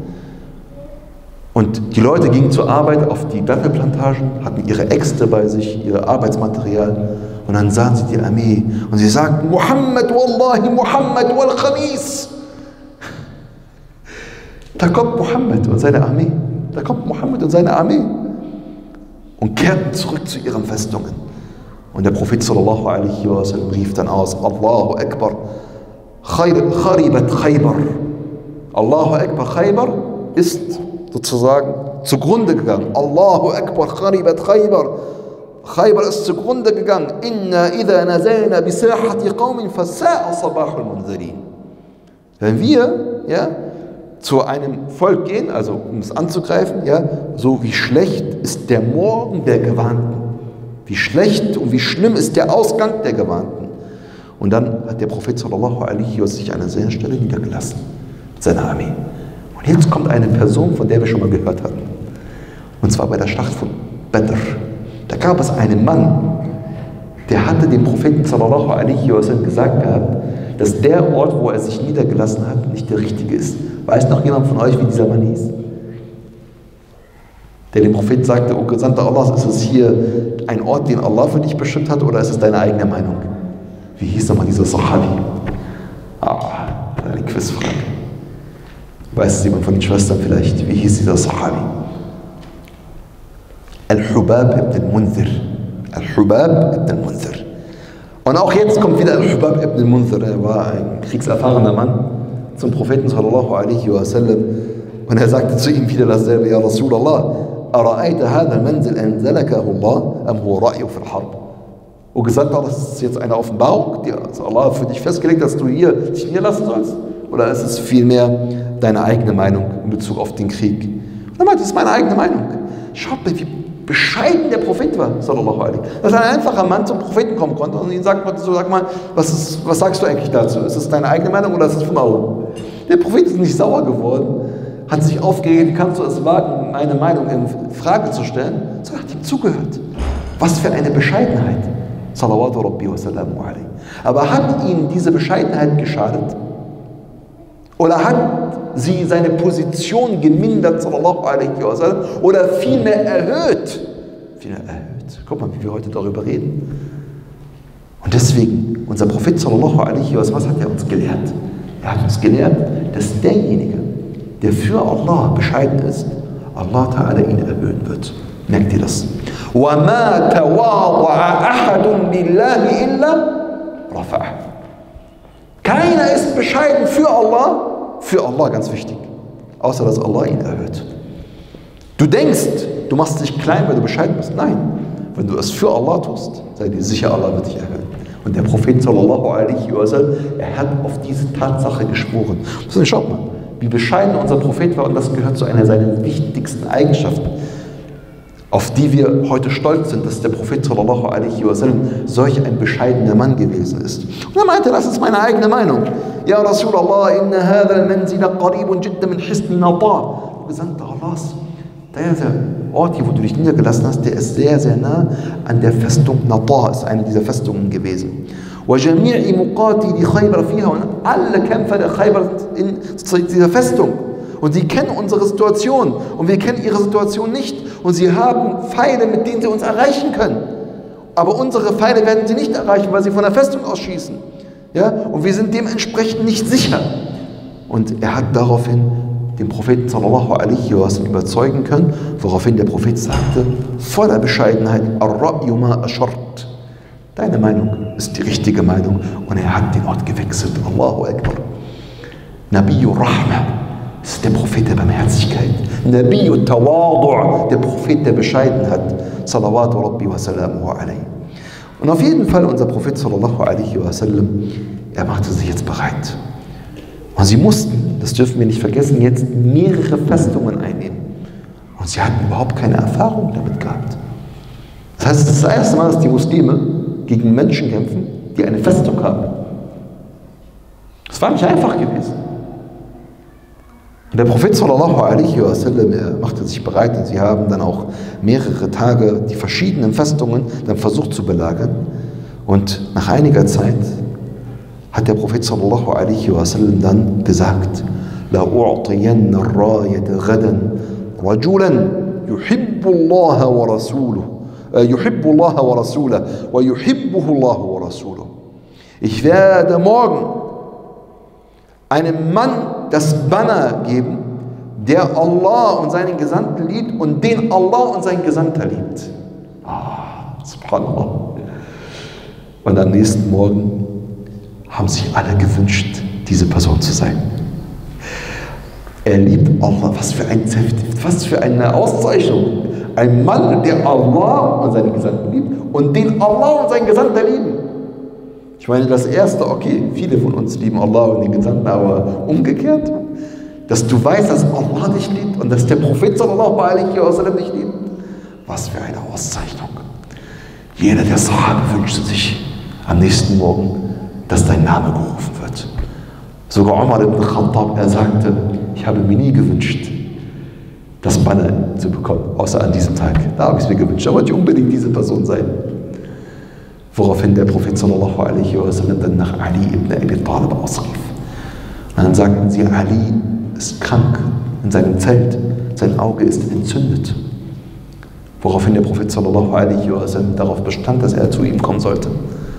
[SPEAKER 1] Und die Leute gingen zur Arbeit auf die Dattelplantagen, hatten ihre Äxte bei sich, ihr Arbeitsmaterial. Und dann sahen sie die Armee und sie sagten, Muhammad, Wallahi, Muhammad, wal Khamis. Da kommt Muhammad und seine Armee. Da kommt Muhammad und seine Armee. Und kehrten zurück zu ihren Festungen. Und der Prophet sallallahu alaihi wasallam rief dann aus, Allahu Akbar, Kharibat Khaybar. Allahu Akbar, Khaybar ist sozusagen zugrunde gegangen. Allahu Akbar, Kharibat Khaybar. Khaybar ist zugrunde gegangen. Inna idha nazalna bisahati qawmin fasa'a sabahul munzirin. Wenn wir zu einem Volk gehen, also um es anzugreifen, so wie schlecht ist der Morgen der Gewarnten. Wie schlecht und wie schlimm ist der Ausgang der Gewarnten. Und dann hat der Prophet sallallahu alaihi wasallam sich an einer Stelle niedergelassen mit seiner Armee. Und jetzt kommt eine Person, von der wir schon mal gehört hatten. Und zwar bei der Schlacht von Badr. Da gab es einen Mann, der hatte dem Propheten sallallahu alaihi wasallam gesagt gehabt, dass der Ort, wo er sich niedergelassen hat, nicht der richtige ist. Weiß noch jemand von euch, wie dieser Mann hieß? Der dem Propheten sagte, O Gesandter Allahs, ist es hier ein Ort, den Allah für dich bestimmt hat, oder ist es deine eigene Meinung? Wie hieß nochmal dieser Sahabi? Eine Quizfrage. Weiß es jemand von den Schwestern vielleicht? Wie hieß dieser Sahabi? Al-Hubab ibn al-Munzir. Al-Hubab ibn al-Munzir. Und auch jetzt kommt wieder Al-Hubab ibn al-Munzir. Er war ein kriegserfahrener Mann zum Propheten sallallahu alaihi wasallam. Und er sagte zu ihm wieder dasselbe: Ja Rasulallah, ara'ayta hadha al-manzil anzalakahu Allah am huwa ra'yu fil harb? Und gesagt hat, das ist jetzt eine Offenbarung, die Allah für dich festgelegt, dass du hier dich niederlassen sollst? Oder ist es vielmehr deine eigene Meinung in Bezug auf den Krieg? Und er meinte, das ist meine eigene Meinung. Schaut mal, wie bescheiden der Prophet war, sallallahu alaihi. Dass ein einfacher Mann zum Propheten kommen konnte und ihn sagt, so, sag mal, was sagst du eigentlich dazu? Ist es deine eigene Meinung oder ist es von Allah? Der Prophet ist nicht sauer geworden, hat sich aufgeregt, wie kannst du es wagen, meine Meinung in Frage zu stellen? So hat ihm zugehört. Was für eine Bescheidenheit. Salawatu Rabbi wa salamu alayhi. Aber hat ihm diese Bescheidenheit geschadet? Oder hat sie seine Position gemindert, sallallahu alaihi wa sallam, oder vielmehr erhöht? Vielmehr erhöht. Guck mal, wie wir heute darüber reden. Und deswegen, unser Prophet sallallahu alaihi wa sallam, was hat er uns gelehrt? Er hat uns gelehrt, dass derjenige, der für Allah bescheiden ist, Allah Ta'ala ihn erhöhen wird. Merkt ihr das? وَمَا تَوَاضَعَ أَحَدٌ لِلَّهِ إِلَّا رَفَعَهُ. Keiner ist bescheiden für Allah ganz wichtig, außer dass Allah ihn erhöht. Du denkst, du machst dich klein, weil du bescheiden bist. Nein, wenn du es für Allah tust, sei dir sicher, Allah wird dich erhöhen. Und der Prophet sallallahu alaihi wasallam, er hat auf diese Tatsache geschworen. So, schaut mal, wie bescheiden unser Prophet war, und das gehört zu einer seiner wichtigsten Eigenschaften, auf die wir heute stolz sind, dass der Prophet sallallahu alaihi wasallam solch ein bescheidener Mann gewesen ist. Und er meinte, das ist meine eigene Meinung. Ja Rasulallah, inna hadha al-manzila qaribun jiddan min hisn al-Nata. Gesandter Allahs, der Ort hier, wo du dich niedergelassen hast, der ist sehr, sehr nah an der Festung Nata, ist eine dieser Festungen gewesen. وَجَمِيعِ مُقَاتِلِ خَيْبَرَ فِيهَا. Und alle Kämpfer der Khaybar sind in dieser Festung. Und sie kennen unsere Situation und wir kennen ihre Situation nicht. Und sie haben Pfeile, mit denen sie uns erreichen können. Aber unsere Pfeile werden sie nicht erreichen, weil sie von der Festung aus schießen. Ja? Und wir sind dementsprechend nicht sicher. Und er hat daraufhin den Propheten sallallahu alaihi wasallam überzeugen können, woraufhin der Prophet sagte, voller Bescheidenheit, Ar-Ra'yu ma ashart. Deine Meinung ist die richtige Meinung. Und er hat den Ort gewechselt. Allahu Akbar. Nabiyyu Rahma. Das ist der Prophet der Barmherzigkeit. Nabiyyu Tawadu', der Prophet der Bescheidenheit. Salawatu Rabbi wa salamuhu alayhi. Und auf jeden Fall, unser Prophet sallallahu alaihi wasallam, er machte sich jetzt bereit. Und sie mussten, das dürfen wir nicht vergessen, jetzt mehrere Festungen einnehmen. Und sie hatten überhaupt keine Erfahrung damit gehabt. Das heißt, es ist das erste Mal, dass die Muslime gegen Menschen kämpfen, die eine Festung haben. Das war nicht einfach gewesen. Und der Prophet sallallahu alaihi wasallam, er machte sich bereit, und sie haben dann auch mehrere Tage die verschiedenen Festungen dann versucht zu belagern. Und nach einiger Zeit hat der Prophet sallallahu alaihi wasallam dann gesagt: La u'tiyanna ar-rayata ghadan rajulan yuhibbu Allah wa rasuluhu wa yuhibbuhu Allah wa rasuluhu. Ich werde morgen einem Mann das Banner geben, der Allah und seinen Gesandten liebt und den Allah und sein Gesandter liebt. Subhanallah. Und am nächsten Morgen haben sich alle gewünscht, diese Person zu sein. Er liebt Allah. Was für eine Auszeichnung. Ein Mann, der Allah und seine Gesandten liebt und den Allah und seinen Gesandter lieben. Ich meine, das Erste, okay, viele von uns lieben Allah und den Gesandten, aber umgekehrt, dass du weißt, dass Allah dich liebt und dass der Prophet sallallahu alaihi wasallam dich liebt. Was für eine Auszeichnung. Jeder der Sahabe wünschte sich am nächsten Morgen, dass dein Name gerufen wird. Sogar Umar ibn Khattab, er sagte, ich habe mir nie gewünscht, das Banner zu bekommen, außer an diesem Tag. Da habe ich es mir gewünscht, aber ich unbedingt diese Person sein. Woraufhin der Prophet sallallahu alaihi wasallam dann nach Ali ibn Abi Talib ausrief. Und dann sagten sie, Ali ist krank in seinem Zelt, sein Auge ist entzündet. Woraufhin der Prophet sallallahu alaihi wasallam darauf bestand, dass er zu ihm kommen sollte.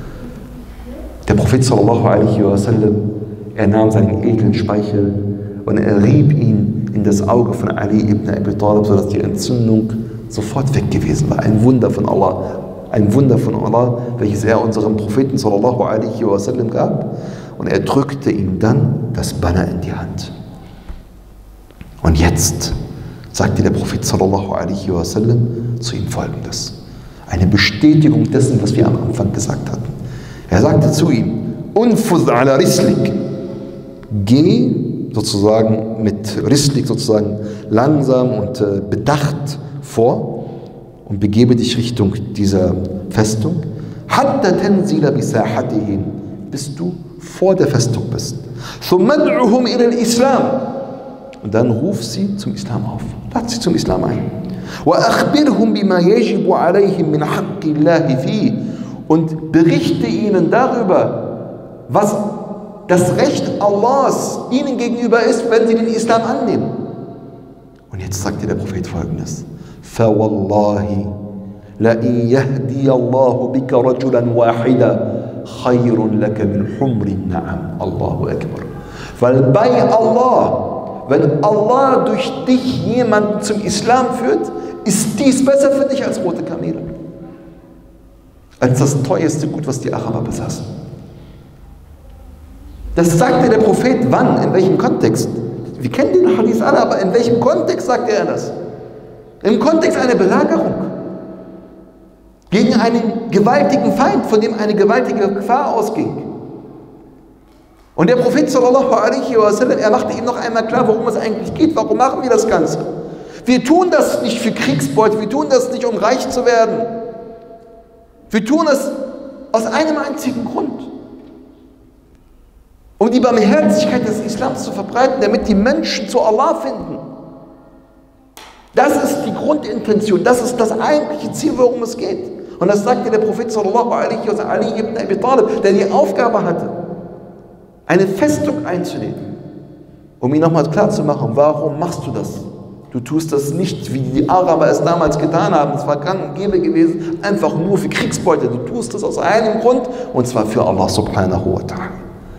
[SPEAKER 1] Der Prophet sallallahu alaihi wasallam, er nahm seinen edlen Speichel und er rieb ihn in das Auge von Ali ibn Abi Talib, sodass die Entzündung sofort weg gewesen war. Ein Wunder von Allah, welches er unserem Propheten sallallahu alaihi wasallam gab. Und er drückte ihm dann das Banner in die Hand. Und jetzt sagte der Prophet sallallahu alaihi wasallam zu ihm Folgendes. Eine Bestätigung dessen, was wir am Anfang gesagt hatten. Er sagte zu ihm, Unfuz ala Rislik. Geh sozusagen mit Rislik sozusagen langsam und bedacht vor und begebe dich Richtung dieser Festung. Hatta tanzila bisahatihim, bis du vor der Festung bist. Thumma ad'uhum ila al-Islam. Und dann ruf sie zum Islam auf. Lad sie zum Islam ein. Wa akhbirhum bima yajibu alayhim min haqqi Allahi fi. Und berichte ihnen darüber, was das Recht Allahs ihnen gegenüber ist, wenn sie den Islam annehmen. Und jetzt sagt dir der Prophet Folgendes. فَوَاللَّهِ لَإِنْ يَهْدِيَ اللَّهُ بِكَ رَجُلًا وَاحِدًا خَيْرٌ لَكَ مِنْ حُمْرِ النَّعَمِ. Allahu Akbar. Weil bei Allah, wenn Allah durch dich jemanden zum Islam führt, ist dies besser für dich als rote Kamele. Als das teuerste Gut, was die Araber besaßen. Das sagte der Prophet wann, in welchem Kontext? Wir kennen den Hadith alle, aber in welchem Kontext sagte er das? Im Kontext einer Belagerung. Gegen einen gewaltigen Feind, von dem eine gewaltige Gefahr ausging. Und der Prophet sallallahu alaihi wasallam, er machte ihm noch einmal klar, worum es eigentlich geht. Warum machen wir das Ganze? Wir tun das nicht für Kriegsbeute, wir tun das nicht, um reich zu werden. Wir tun es aus einem einzigen Grund. Um die Barmherzigkeit des Islams zu verbreiten, damit die Menschen zu Allah finden. Das ist die Grundintention, das ist das eigentliche Ziel, worum es geht. Und das sagte der Prophet sallallahu alaihi wasallam, Ali ibn Abi Talib, der die Aufgabe hatte, eine Festung einzunehmen, um ihm nochmal klar zu machen, warum machst du das? Du tust das nicht, wie die Araber es damals getan haben. Es war gang und gäbe gewesen, einfach nur für Kriegsbeute. Du tust das aus einem Grund, und zwar für Allah subhanahu wa ta'ala.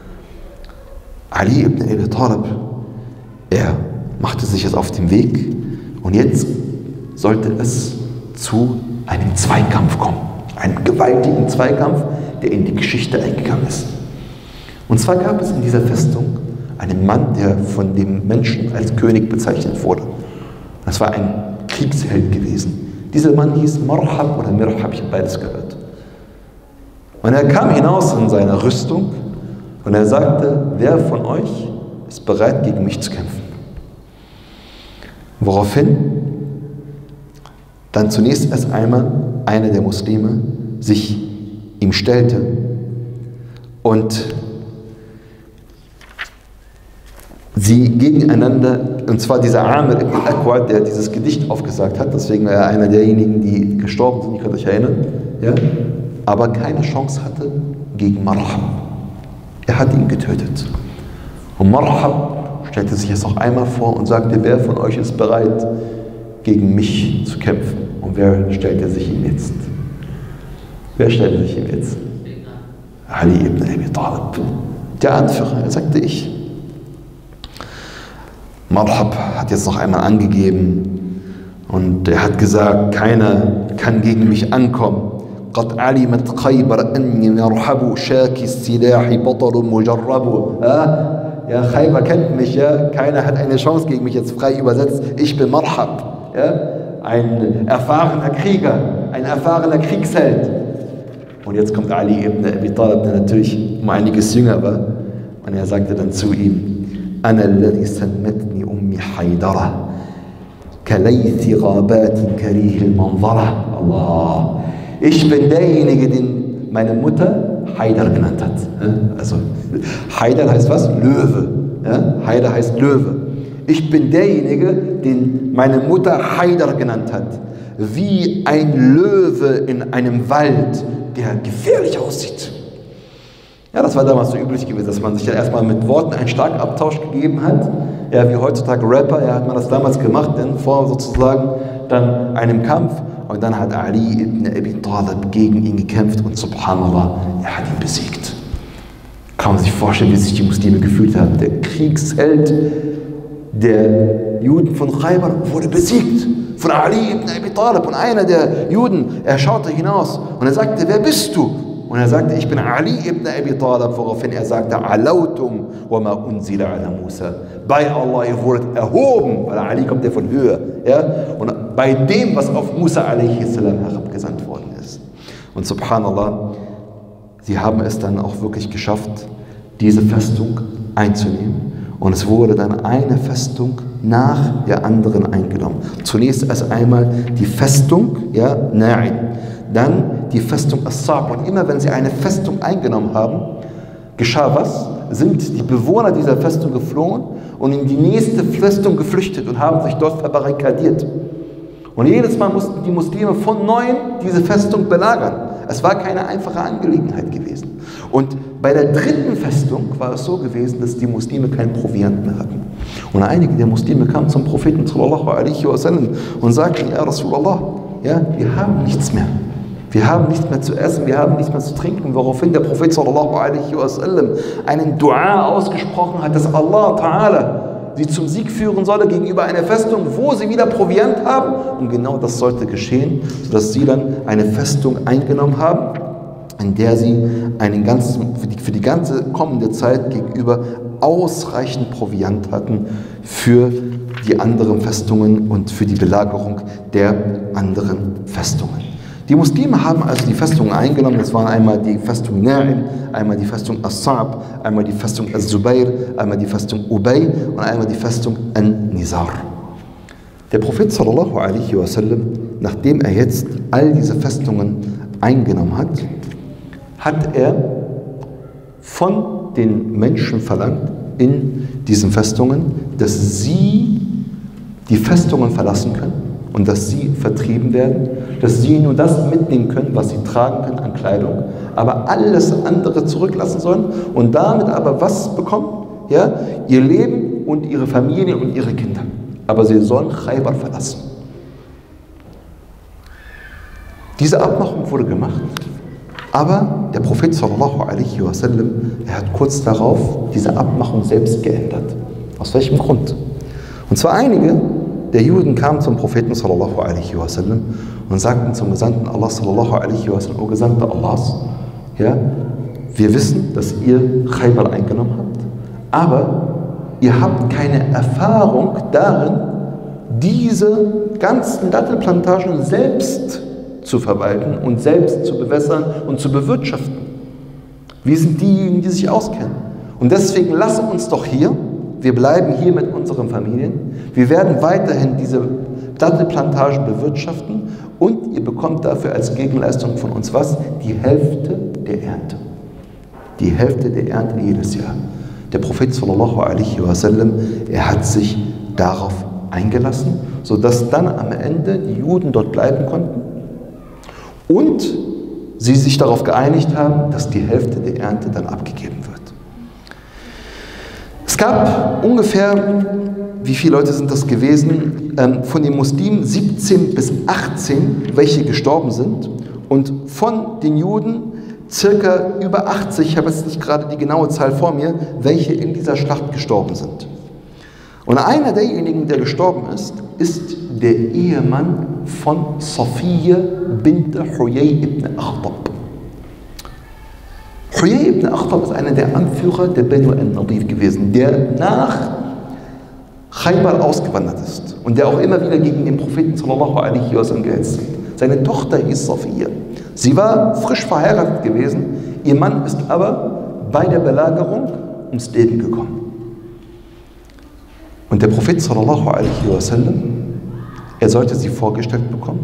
[SPEAKER 1] Ali ibn Abi Talib, er machte sich jetzt auf den Weg und jetzt sollte es zu einem Zweikampf kommen. Einem gewaltigen Zweikampf, der in die Geschichte eingegangen ist. Und zwar gab es in dieser Festung einen Mann, der von dem Menschen als König bezeichnet wurde. Das war ein Kriegsheld gewesen. Dieser Mann hieß Marhab oder Mirhab, ich habe beides gehört. Und er kam hinaus in seiner Rüstung und er sagte, wer von euch ist bereit, gegen mich zu kämpfen? Woraufhin dann zunächst erst einmal einer der Muslime sich ihm stellte und sie gegeneinander, und zwar dieser Amir ibn Aqwa, der dieses Gedicht aufgesagt hat, deswegen war er einer derjenigen, die gestorben sind, ihr könnt euch erinnern, ja, aber keine Chance hatte gegen Marhab. Er hat ihn getötet. Und Marhab stellte sich jetzt noch einmal vor und sagte, wer von euch ist bereit, gegen mich zu kämpfen? Und wer stellte sich ihm jetzt? Wer stellte sich ihm jetzt? Ali ibn Abi Talib, der Anführer, er sagte ich. Marhab hat jetzt noch einmal angegeben und er hat gesagt, keiner kann gegen mich ankommen. قد علمت خيبر أني مرحب شاكي السلاح بطل مجرب. Ja, Khaybar kennt mich, ja, keiner hat eine Chance gegen mich, jetzt frei übersetzt. Ich bin Marhab, ja, ein erfahrener Krieger, ein erfahrener Kriegsheld. Und jetzt kommt Ali ibn Abi Talib, der natürlich um einiges jünger war. Und er sagte dann zu ihm, Ana alladhi sammatni ummi Haydara, kalaythi ghabatin karihil manzara. Allah. Ich bin derjenige, den meine Mutter Haydar genannt hat. Also Haydar heißt was? Löwe. Ja? Haydar heißt Löwe. Ich bin derjenige, den meine Mutter Haydar genannt hat. Wie ein Löwe in einem Wald, der gefährlich aussieht. Ja, das war damals so üblich gewesen, dass man sich ja erstmal mit Worten einen Schlagabtausch gegeben hat. Ja, wie heutzutage Rapper, ja, hat man das damals gemacht, denn vor sozusagen dann einem Kampf. Und dann hat Ali ibn Abi Talib gegen ihn gekämpft und subhanallah, er hat ihn besiegt. Kann man sich vorstellen, wie sich die Muslime gefühlt haben. Der Kriegsheld der Juden von Khaybar wurde besiegt von Ali ibn Abi Talib. Und einer der Juden, er schaute hinaus und er sagte, wer bist du? Und er sagte, ich bin Ali ibn Abi Talib, woraufhin er sagte, Alautum wa ma unzila ala Musa. Bei Allah, ihr wurdet erhoben, weil Ali kommt ja von Höhe. Ja? Und bei dem, was auf Musa a.s. herabgesandt worden ist. Und subhanallah, sie haben es dann auch wirklich geschafft, diese Festung einzunehmen. Und es wurde dann eine Festung nach der anderen eingenommen. Zunächst erst einmal die Festung, ja, Na'im. Dann die Festung As-Sa'b. Und immer wenn sie eine Festung eingenommen haben, geschah was? Sind die Bewohner dieser Festung geflohen und in die nächste Festung geflüchtet und haben sich dort verbarrikadiert. Und jedes Mal mussten die Muslime von Neuem diese Festung belagern. Es war keine einfache Angelegenheit gewesen. Und bei der dritten Festung war es so gewesen, dass die Muslime keinen Proviant mehr hatten. Und einige der Muslime kamen zum Propheten sallallahu alaihi wasallam und sagten, ja Rasulallah, ja, wir haben nichts mehr. Wir haben nichts mehr zu essen, wir haben nichts mehr zu trinken, woraufhin der Prophet sallallahu alaihi wasallam einen Dua ausgesprochen hat, dass Allah Ta'ala sie zum Sieg führen solle gegenüber einer Festung, wo sie wieder Proviant haben. Und genau das sollte geschehen, sodass sie dann eine Festung eingenommen haben, in der sie für die ganze kommende Zeit gegenüber ausreichend Proviant hatten für die anderen Festungen und für die Belagerung der anderen Festungen. Die Muslime haben also die Festungen eingenommen. Das waren einmal die Festung Na'im, einmal die Festung As-Sa'b, einmal die Festung Az-Zubayr, einmal die Festung Ubay und einmal die Festung An-Nizar. Der Prophet sallallahu alaihi wasallam, nachdem er jetzt all diese Festungen eingenommen hat, hat er von den Menschen verlangt in diesen Festungen, dass sie die Festungen verlassen können und dass sie vertrieben werden, dass sie nur das mitnehmen können, was sie tragen können an Kleidung, aber alles andere zurücklassen sollen und damit aber was bekommen? Ja, ihr Leben und ihre Familie und ihre Kinder. Aber sie sollen Khaybar verlassen. Diese Abmachung wurde gemacht, aber der Prophet sallallahu alaihi wasallam, er hat kurz darauf diese Abmachung selbst geändert. Aus welchem Grund? Und zwar einige der Juden kamen zum Propheten sallallahu alaihi wasallam und sagten zum Gesandten Allah sallallahu alaihi wasallam, O Gesandter Allahs, ja, wir wissen, dass ihr Khaybar eingenommen habt, aber ihr habt keine Erfahrung darin, diese ganzen Dattelplantagen selbst zu verwalten und selbst zu bewässern und zu bewirtschaften. Wir sind diejenigen, die sich auskennen. Und deswegen lasst uns doch hier, wir bleiben hier mit unseren Familien, wir werden weiterhin diese Dattelplantagen bewirtschaften und ihr bekommt dafür als Gegenleistung von uns was? Die Hälfte der Ernte. Die Hälfte der Ernte jedes Jahr. Der Prophet sallallahu alaihi wasallam, er hat sich darauf eingelassen, sodass dann am Ende die Juden dort bleiben konnten und sie sich darauf geeinigt haben, dass die Hälfte der Ernte dann abgegeben wird. Es gab ungefähr, wie viele Leute sind das gewesen, von den Muslimen 17 bis 18, welche gestorben sind, und von den Juden circa über 80, ich habe jetzt nicht gerade die genaue Zahl vor mir, welche in dieser Schlacht gestorben sind. Und einer derjenigen, der gestorben ist, ist der Ehemann von Safiya bint Huyay ibn Akhtab. Huyay ibn Akhtab ist einer der Anführer der Banu al-Nadir gewesen, der nach Khaybar ausgewandert ist und der auch immer wieder gegen den Propheten sallallahu alaihi wasallam gehetzt hat. Seine Tochter hieß Safiya. Sie war frisch verheiratet gewesen, ihr Mann ist aber bei der Belagerung ums Leben gekommen. Und der Prophet sallallahu alaihi wasallam, er sollte sie vorgestellt bekommen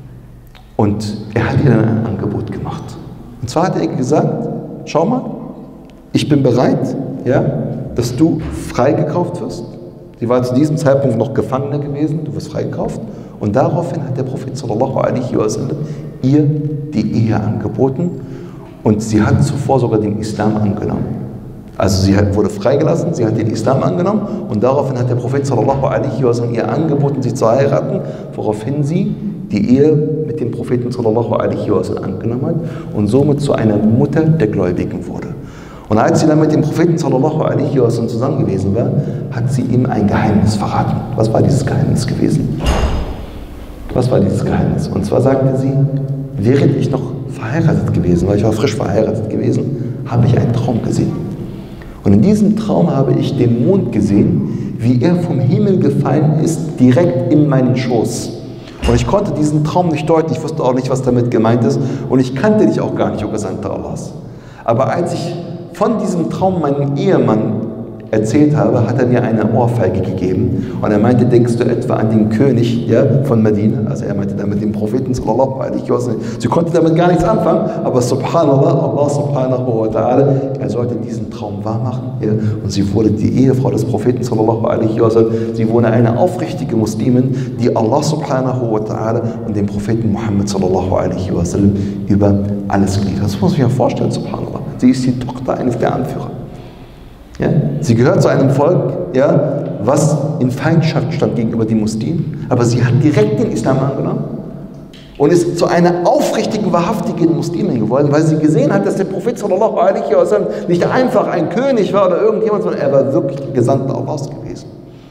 [SPEAKER 1] und er hat ihr dann ein Angebot gemacht. Und zwar hat er gesagt, schau mal, ich bin bereit, ja, dass du freigekauft wirst. Sie war zu diesem Zeitpunkt noch Gefangene gewesen, du wirst freigekauft. Und daraufhin hat der Prophet sallallahu alaihi wasallam ihr die Ehe angeboten und sie hat zuvor sogar den Islam angenommen. Also sie wurde freigelassen, sie hat den Islam angenommen und daraufhin hat der Prophet sallallahu alaihi wasallam ihr angeboten, sie zu heiraten, woraufhin sie die Ehe mit dem Propheten sallallahu alaihi wasallam angenommen hat und somit zu einer Mutter der Gläubigen wurde. Und als sie dann mit dem Propheten sallallahu alaihi wasallam zusammen gewesen war, hat sie ihm ein Geheimnis verraten. Was war dieses Geheimnis gewesen? Was war dieses Geheimnis? Und zwar sagte sie, während ich noch verheiratet gewesen war, ich war frisch verheiratet gewesen, habe ich einen Traum gesehen. Und in diesem Traum habe ich den Mond gesehen, wie er vom Himmel gefallen ist, direkt in meinen Schoß. Und ich konnte diesen Traum nicht deuten, ich wusste auch nicht, was damit gemeint ist und ich kannte dich auch gar nicht, o Gesandter Allahs. Aber als ich von diesem Traum meinem Ehemann erzählt habe, hat er mir eine Ohrfeige gegeben und er meinte, denkst du etwa an den König, ja, von Medina? Also er meinte damit den Propheten sallallahu alaihi wasallam. Sie konnte damit gar nichts anfangen, aber subhanallah, Allah subhanahu wa ta'ala, er sollte diesen Traum wahrmachen, ja, und sie wurde die Ehefrau des Propheten sallallahu alaihi wasallam. Sie wurde eine aufrichtige Muslimin, die Allah subhanahu wa ta'ala und den Propheten Muhammad sallallahu alaihi wasallam über alles geliebt. Das muss man sich ja vorstellen, subhanallah. Sie ist die Tochter eines der Anführer. Ja? Sie gehört zu einem Volk, ja, was in Feindschaft stand gegenüber den Muslimen, aber sie hat direkt den Islam angenommen und ist zu einer aufrichtigen, wahrhaftigen Muslimin geworden, weil sie gesehen hat, dass der Prophet sallallahu alaihi wasallam nicht einfach ein König war oder irgendjemand, sondern er war wirklich Gesandter Allahs gewesen.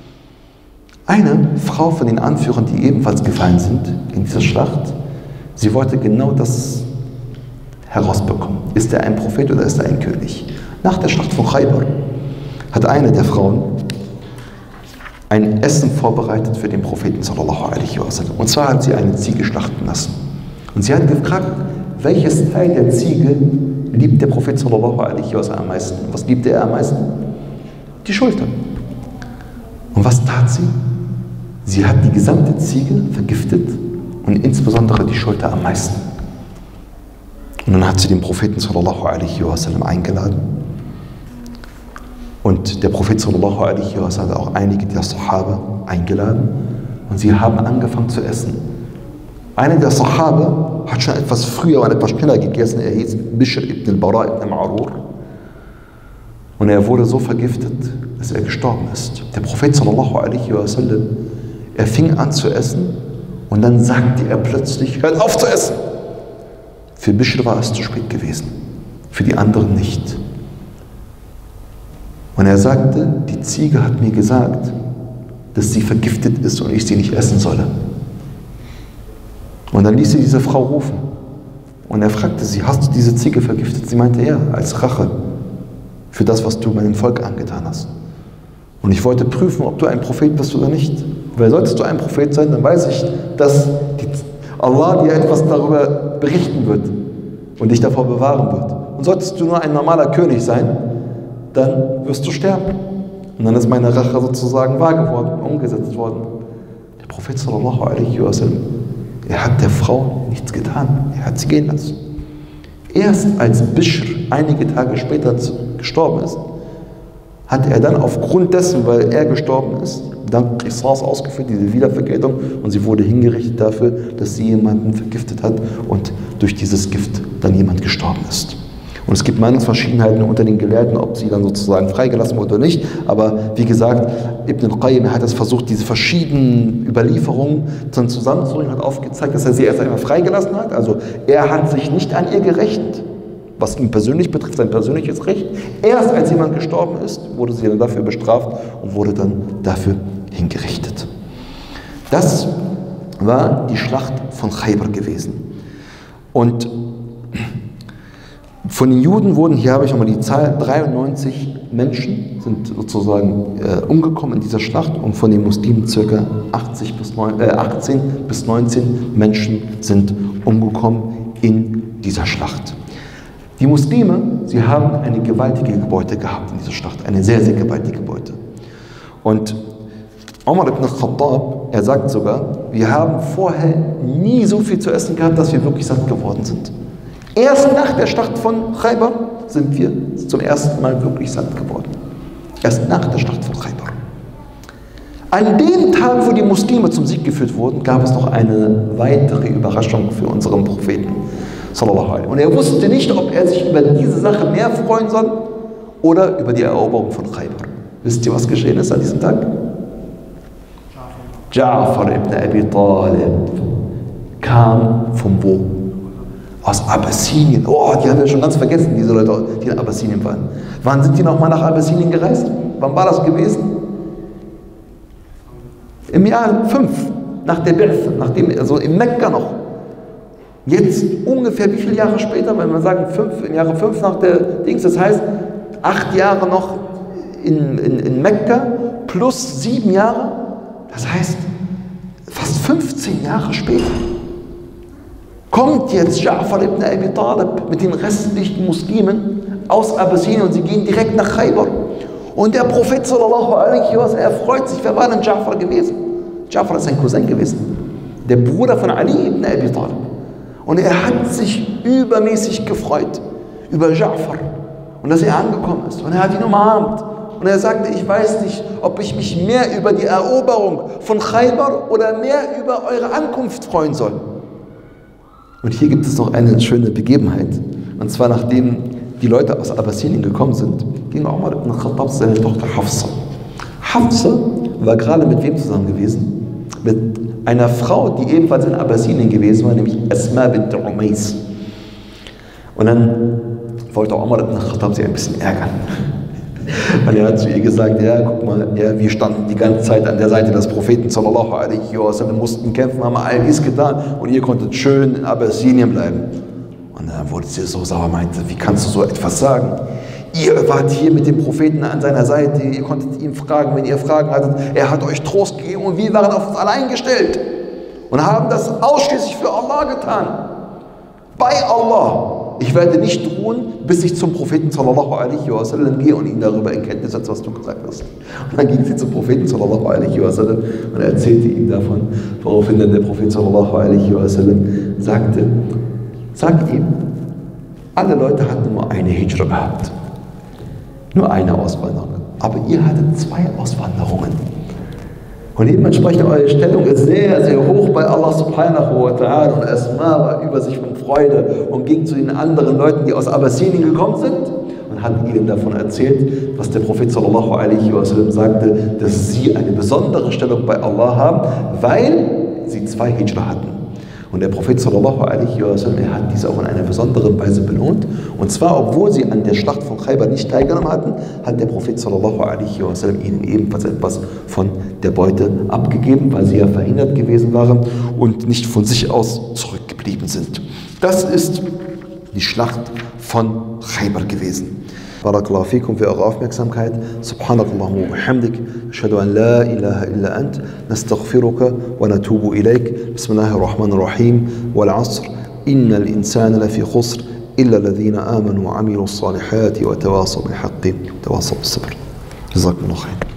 [SPEAKER 1] Eine Frau von den Anführern, die ebenfalls gefallen sind in dieser Schlacht, sie wollte genau das herausbekommen. Ist er ein Prophet oder ist er ein König? Nach der Schlacht von Khaybar hat eine der Frauen ein Essen vorbereitet für den Propheten sallallahu alaihi wasallam. Und zwar hat sie eine Ziege schlachten lassen. Und sie hat gefragt, welches Teil der Ziege liebt der Prophet sallallahu alaihi wasallam am meisten? Was liebte er am meisten? Die Schulter. Und was tat sie? Sie hat die gesamte Ziege vergiftet und insbesondere die Schulter am meisten. Und dann hat sie den Propheten sallallahu alaihi wasallam eingeladen. Und der Prophet sallallahu alaihi wasallam hat auch einige der Sahaba eingeladen. Und sie haben angefangen zu essen. Einer der Sahaba hat schon etwas früher und etwas schneller gegessen. Er hieß Bishr ibn al-Bara ibn Ma'rur. Und er wurde so vergiftet, dass er gestorben ist. Der Prophet sallallahu alaihi wasallam, er fing an zu essen und dann sagte er plötzlich, hört auf zu essen. Für Bishr war es zu spät gewesen, für die anderen nicht. Und er sagte, die Ziege hat mir gesagt, dass sie vergiftet ist und ich sie nicht essen solle. Und dann ließ sie diese Frau rufen. Und er fragte sie, hast du diese Ziege vergiftet? Sie meinte, ja, als Rache für das, was du meinem Volk angetan hast. Und ich wollte prüfen, ob du ein Prophet bist oder nicht. Weil solltest du ein Prophet sein, dann weiß ich, dass Allah dir etwas darüber berichten wird und dich davor bewahren wird. Und solltest du nur ein normaler König sein, dann wirst du sterben. Und dann ist meine Rache sozusagen wahr geworden, umgesetzt worden. Der Prophet sallallahu alaihi wasallam, er hat der Frau nichts getan, er hat sie gehen lassen. Erst als Bishr einige Tage später gestorben ist, hat er dann aufgrund dessen, weil er gestorben ist, dann Qisas ausgeführt, diese Wiedervergeltung, und sie wurde hingerichtet dafür, dass sie jemanden vergiftet hat und durch dieses Gift dann jemand gestorben ist. Und es gibt Meinungsverschiedenheiten unter den Gelehrten, ob sie dann sozusagen freigelassen wurde oder nicht. Aber wie gesagt, Ibn al-Qayyim hat es versucht, diese verschiedenen Überlieferungen dann zusammenzubringen, hat aufgezeigt, dass er sie erst einmal freigelassen hat. Also er hat sich nicht an ihr gerecht, was ihn persönlich betrifft, sein persönliches Recht. Erst als jemand gestorben ist, wurde sie dann dafür bestraft und wurde dann dafür hingerichtet. Das war die Schlacht von Khaybar gewesen. Und von den Juden wurden, hier habe ich nochmal die Zahl, 93 Menschen sind sozusagen umgekommen in dieser Schlacht und von den Muslimen ca. 18 bis 19 Menschen sind umgekommen in dieser Schlacht. Die Muslime, sie haben eine gewaltige Beute gehabt in dieser Schlacht, eine sehr, sehr gewaltige Beute. Und Umar ibn Khattab, er sagt sogar, wir haben vorher nie so viel zu essen gehabt, dass wir wirklich satt geworden sind. Erst nach der Schlacht von Khaybar sind wir zum ersten Mal wirklich satt geworden. Erst nach der Schlacht von Khaybar. An dem Tag, wo die Muslime zum Sieg geführt wurden, gab es noch eine weitere Überraschung für unseren Propheten. Und er wusste nicht, ob er sich über diese Sache mehr freuen soll oder über die Eroberung von Khaybar. Wisst ihr, was geschehen ist an diesem Tag? Ja'far ibn Abi Talib kam von wo? Aus Abessinien. Oh, die haben wir schon ganz vergessen, diese Leute, die in Abessinien waren. Wann sind die nochmal nach Abessinien gereist? Wann war das gewesen? Im Jahr 5, nach der Bi'th, also in Mekka noch. Jetzt ungefähr wie viele Jahre später, wenn wir sagen im Jahre 5 nach der Dings, das heißt 8 Jahre noch in Mekka plus 7 Jahre, das heißt fast 15 Jahre später kommt jetzt Ja'far ibn Abi Talib mit den restlichen Muslimen aus Abessinien und sie gehen direkt nach Khaybar. Und der Prophet sallallahu alaihi wasallam, er freut sich. Wer war denn Ja'far gewesen? Ja'far ist sein Cousin gewesen, der Bruder von Ali ibn Abi Talib. Und er hat sich übermäßig gefreut über Ja'far und dass er angekommen ist. Und er hat ihn umarmt. Und er sagte, ich weiß nicht, ob ich mich mehr über die Eroberung von Khaybar oder mehr über eure Ankunft freuen soll. Und hier gibt es noch eine schöne Begebenheit. Und zwar, nachdem die Leute aus Abessinien gekommen sind, ging Umar ibn Khattab seine Tochter Hafsa. Hafsa war gerade mit wem zusammen gewesen? Mit einer Frau, die ebenfalls in Abessinien gewesen war, nämlich Asma bint Umays. Und dann wollte Umar ibn Khattab sie ein bisschen ärgern. Weil er hat zu ihr gesagt, ja, guck mal, ja, wir standen die ganze Zeit an der Seite des Propheten, sallallahu alaihi wasallam, mussten kämpfen, haben all dies getan und ihr konntet schön in Abessinien bleiben. Und dann wurde sie so sauer, meinte, wie kannst du so etwas sagen? Ihr wart hier mit dem Propheten an seiner Seite, ihr konntet ihn fragen, wenn ihr Fragen hattet, er hat euch Trost gegeben und wir waren auf uns allein gestellt und haben das ausschließlich für Allah getan. Bei Allah. Ich werde nicht ruhen, bis ich zum Propheten sallallahu alaihi wasallam gehe und ihn darüber in Kenntnis setze, was du gesagt hast. Und dann ging sie zum Propheten sallallahu alaihi wasallam und erzählte ihm davon, woraufhin dann der Prophet sallallahu alaihi wasallam sagte, sag ihm, alle Leute hatten nur eine Hijra gehabt. Nur eine Auswanderung. Aber ihr hattet 2 Auswanderungen. Und dementsprechend eure Stellung ist sehr, sehr hoch bei Allah subhanahu wa ta'ala. Und Asma war über sich von Freude und ging zu den anderen Leuten, die aus Abessinien gekommen sind und hat ihnen davon erzählt, was der Prophet sallallahu alaihi wasallam sagte, dass sie eine besondere Stellung bei Allah haben, weil sie 2 Hijra hatten. Und der Prophet sallallahu alaihi wasallam, er hat diese auch in einer besonderen Weise belohnt. Und zwar, obwohl sie an der Schlacht von Khaybar nicht teilgenommen hatten, hat der Prophet sallallahu alaihi wasallam ihnen ebenfalls etwas von der Beute abgegeben, weil sie ja verhindert gewesen waren und nicht von sich aus zurückgeblieben sind. Das ist die Schlacht von Khaybar gewesen. Barakallahu fikum für eure Aufmerksamkeit. Subhanakallahumma wa bihamdik. Ashhadu an la ilaha illa ant. Nastaghfiruka wa natubu ilayk. Bismillahir Rahmanir Rahim. Wal 'asr. Innal insana lafi khusr. Illa alladhina amanu wa 'amilus salihati wa tawasaw bil haqqi wa tawasaw bis sabr. Jazakumullahu khairan.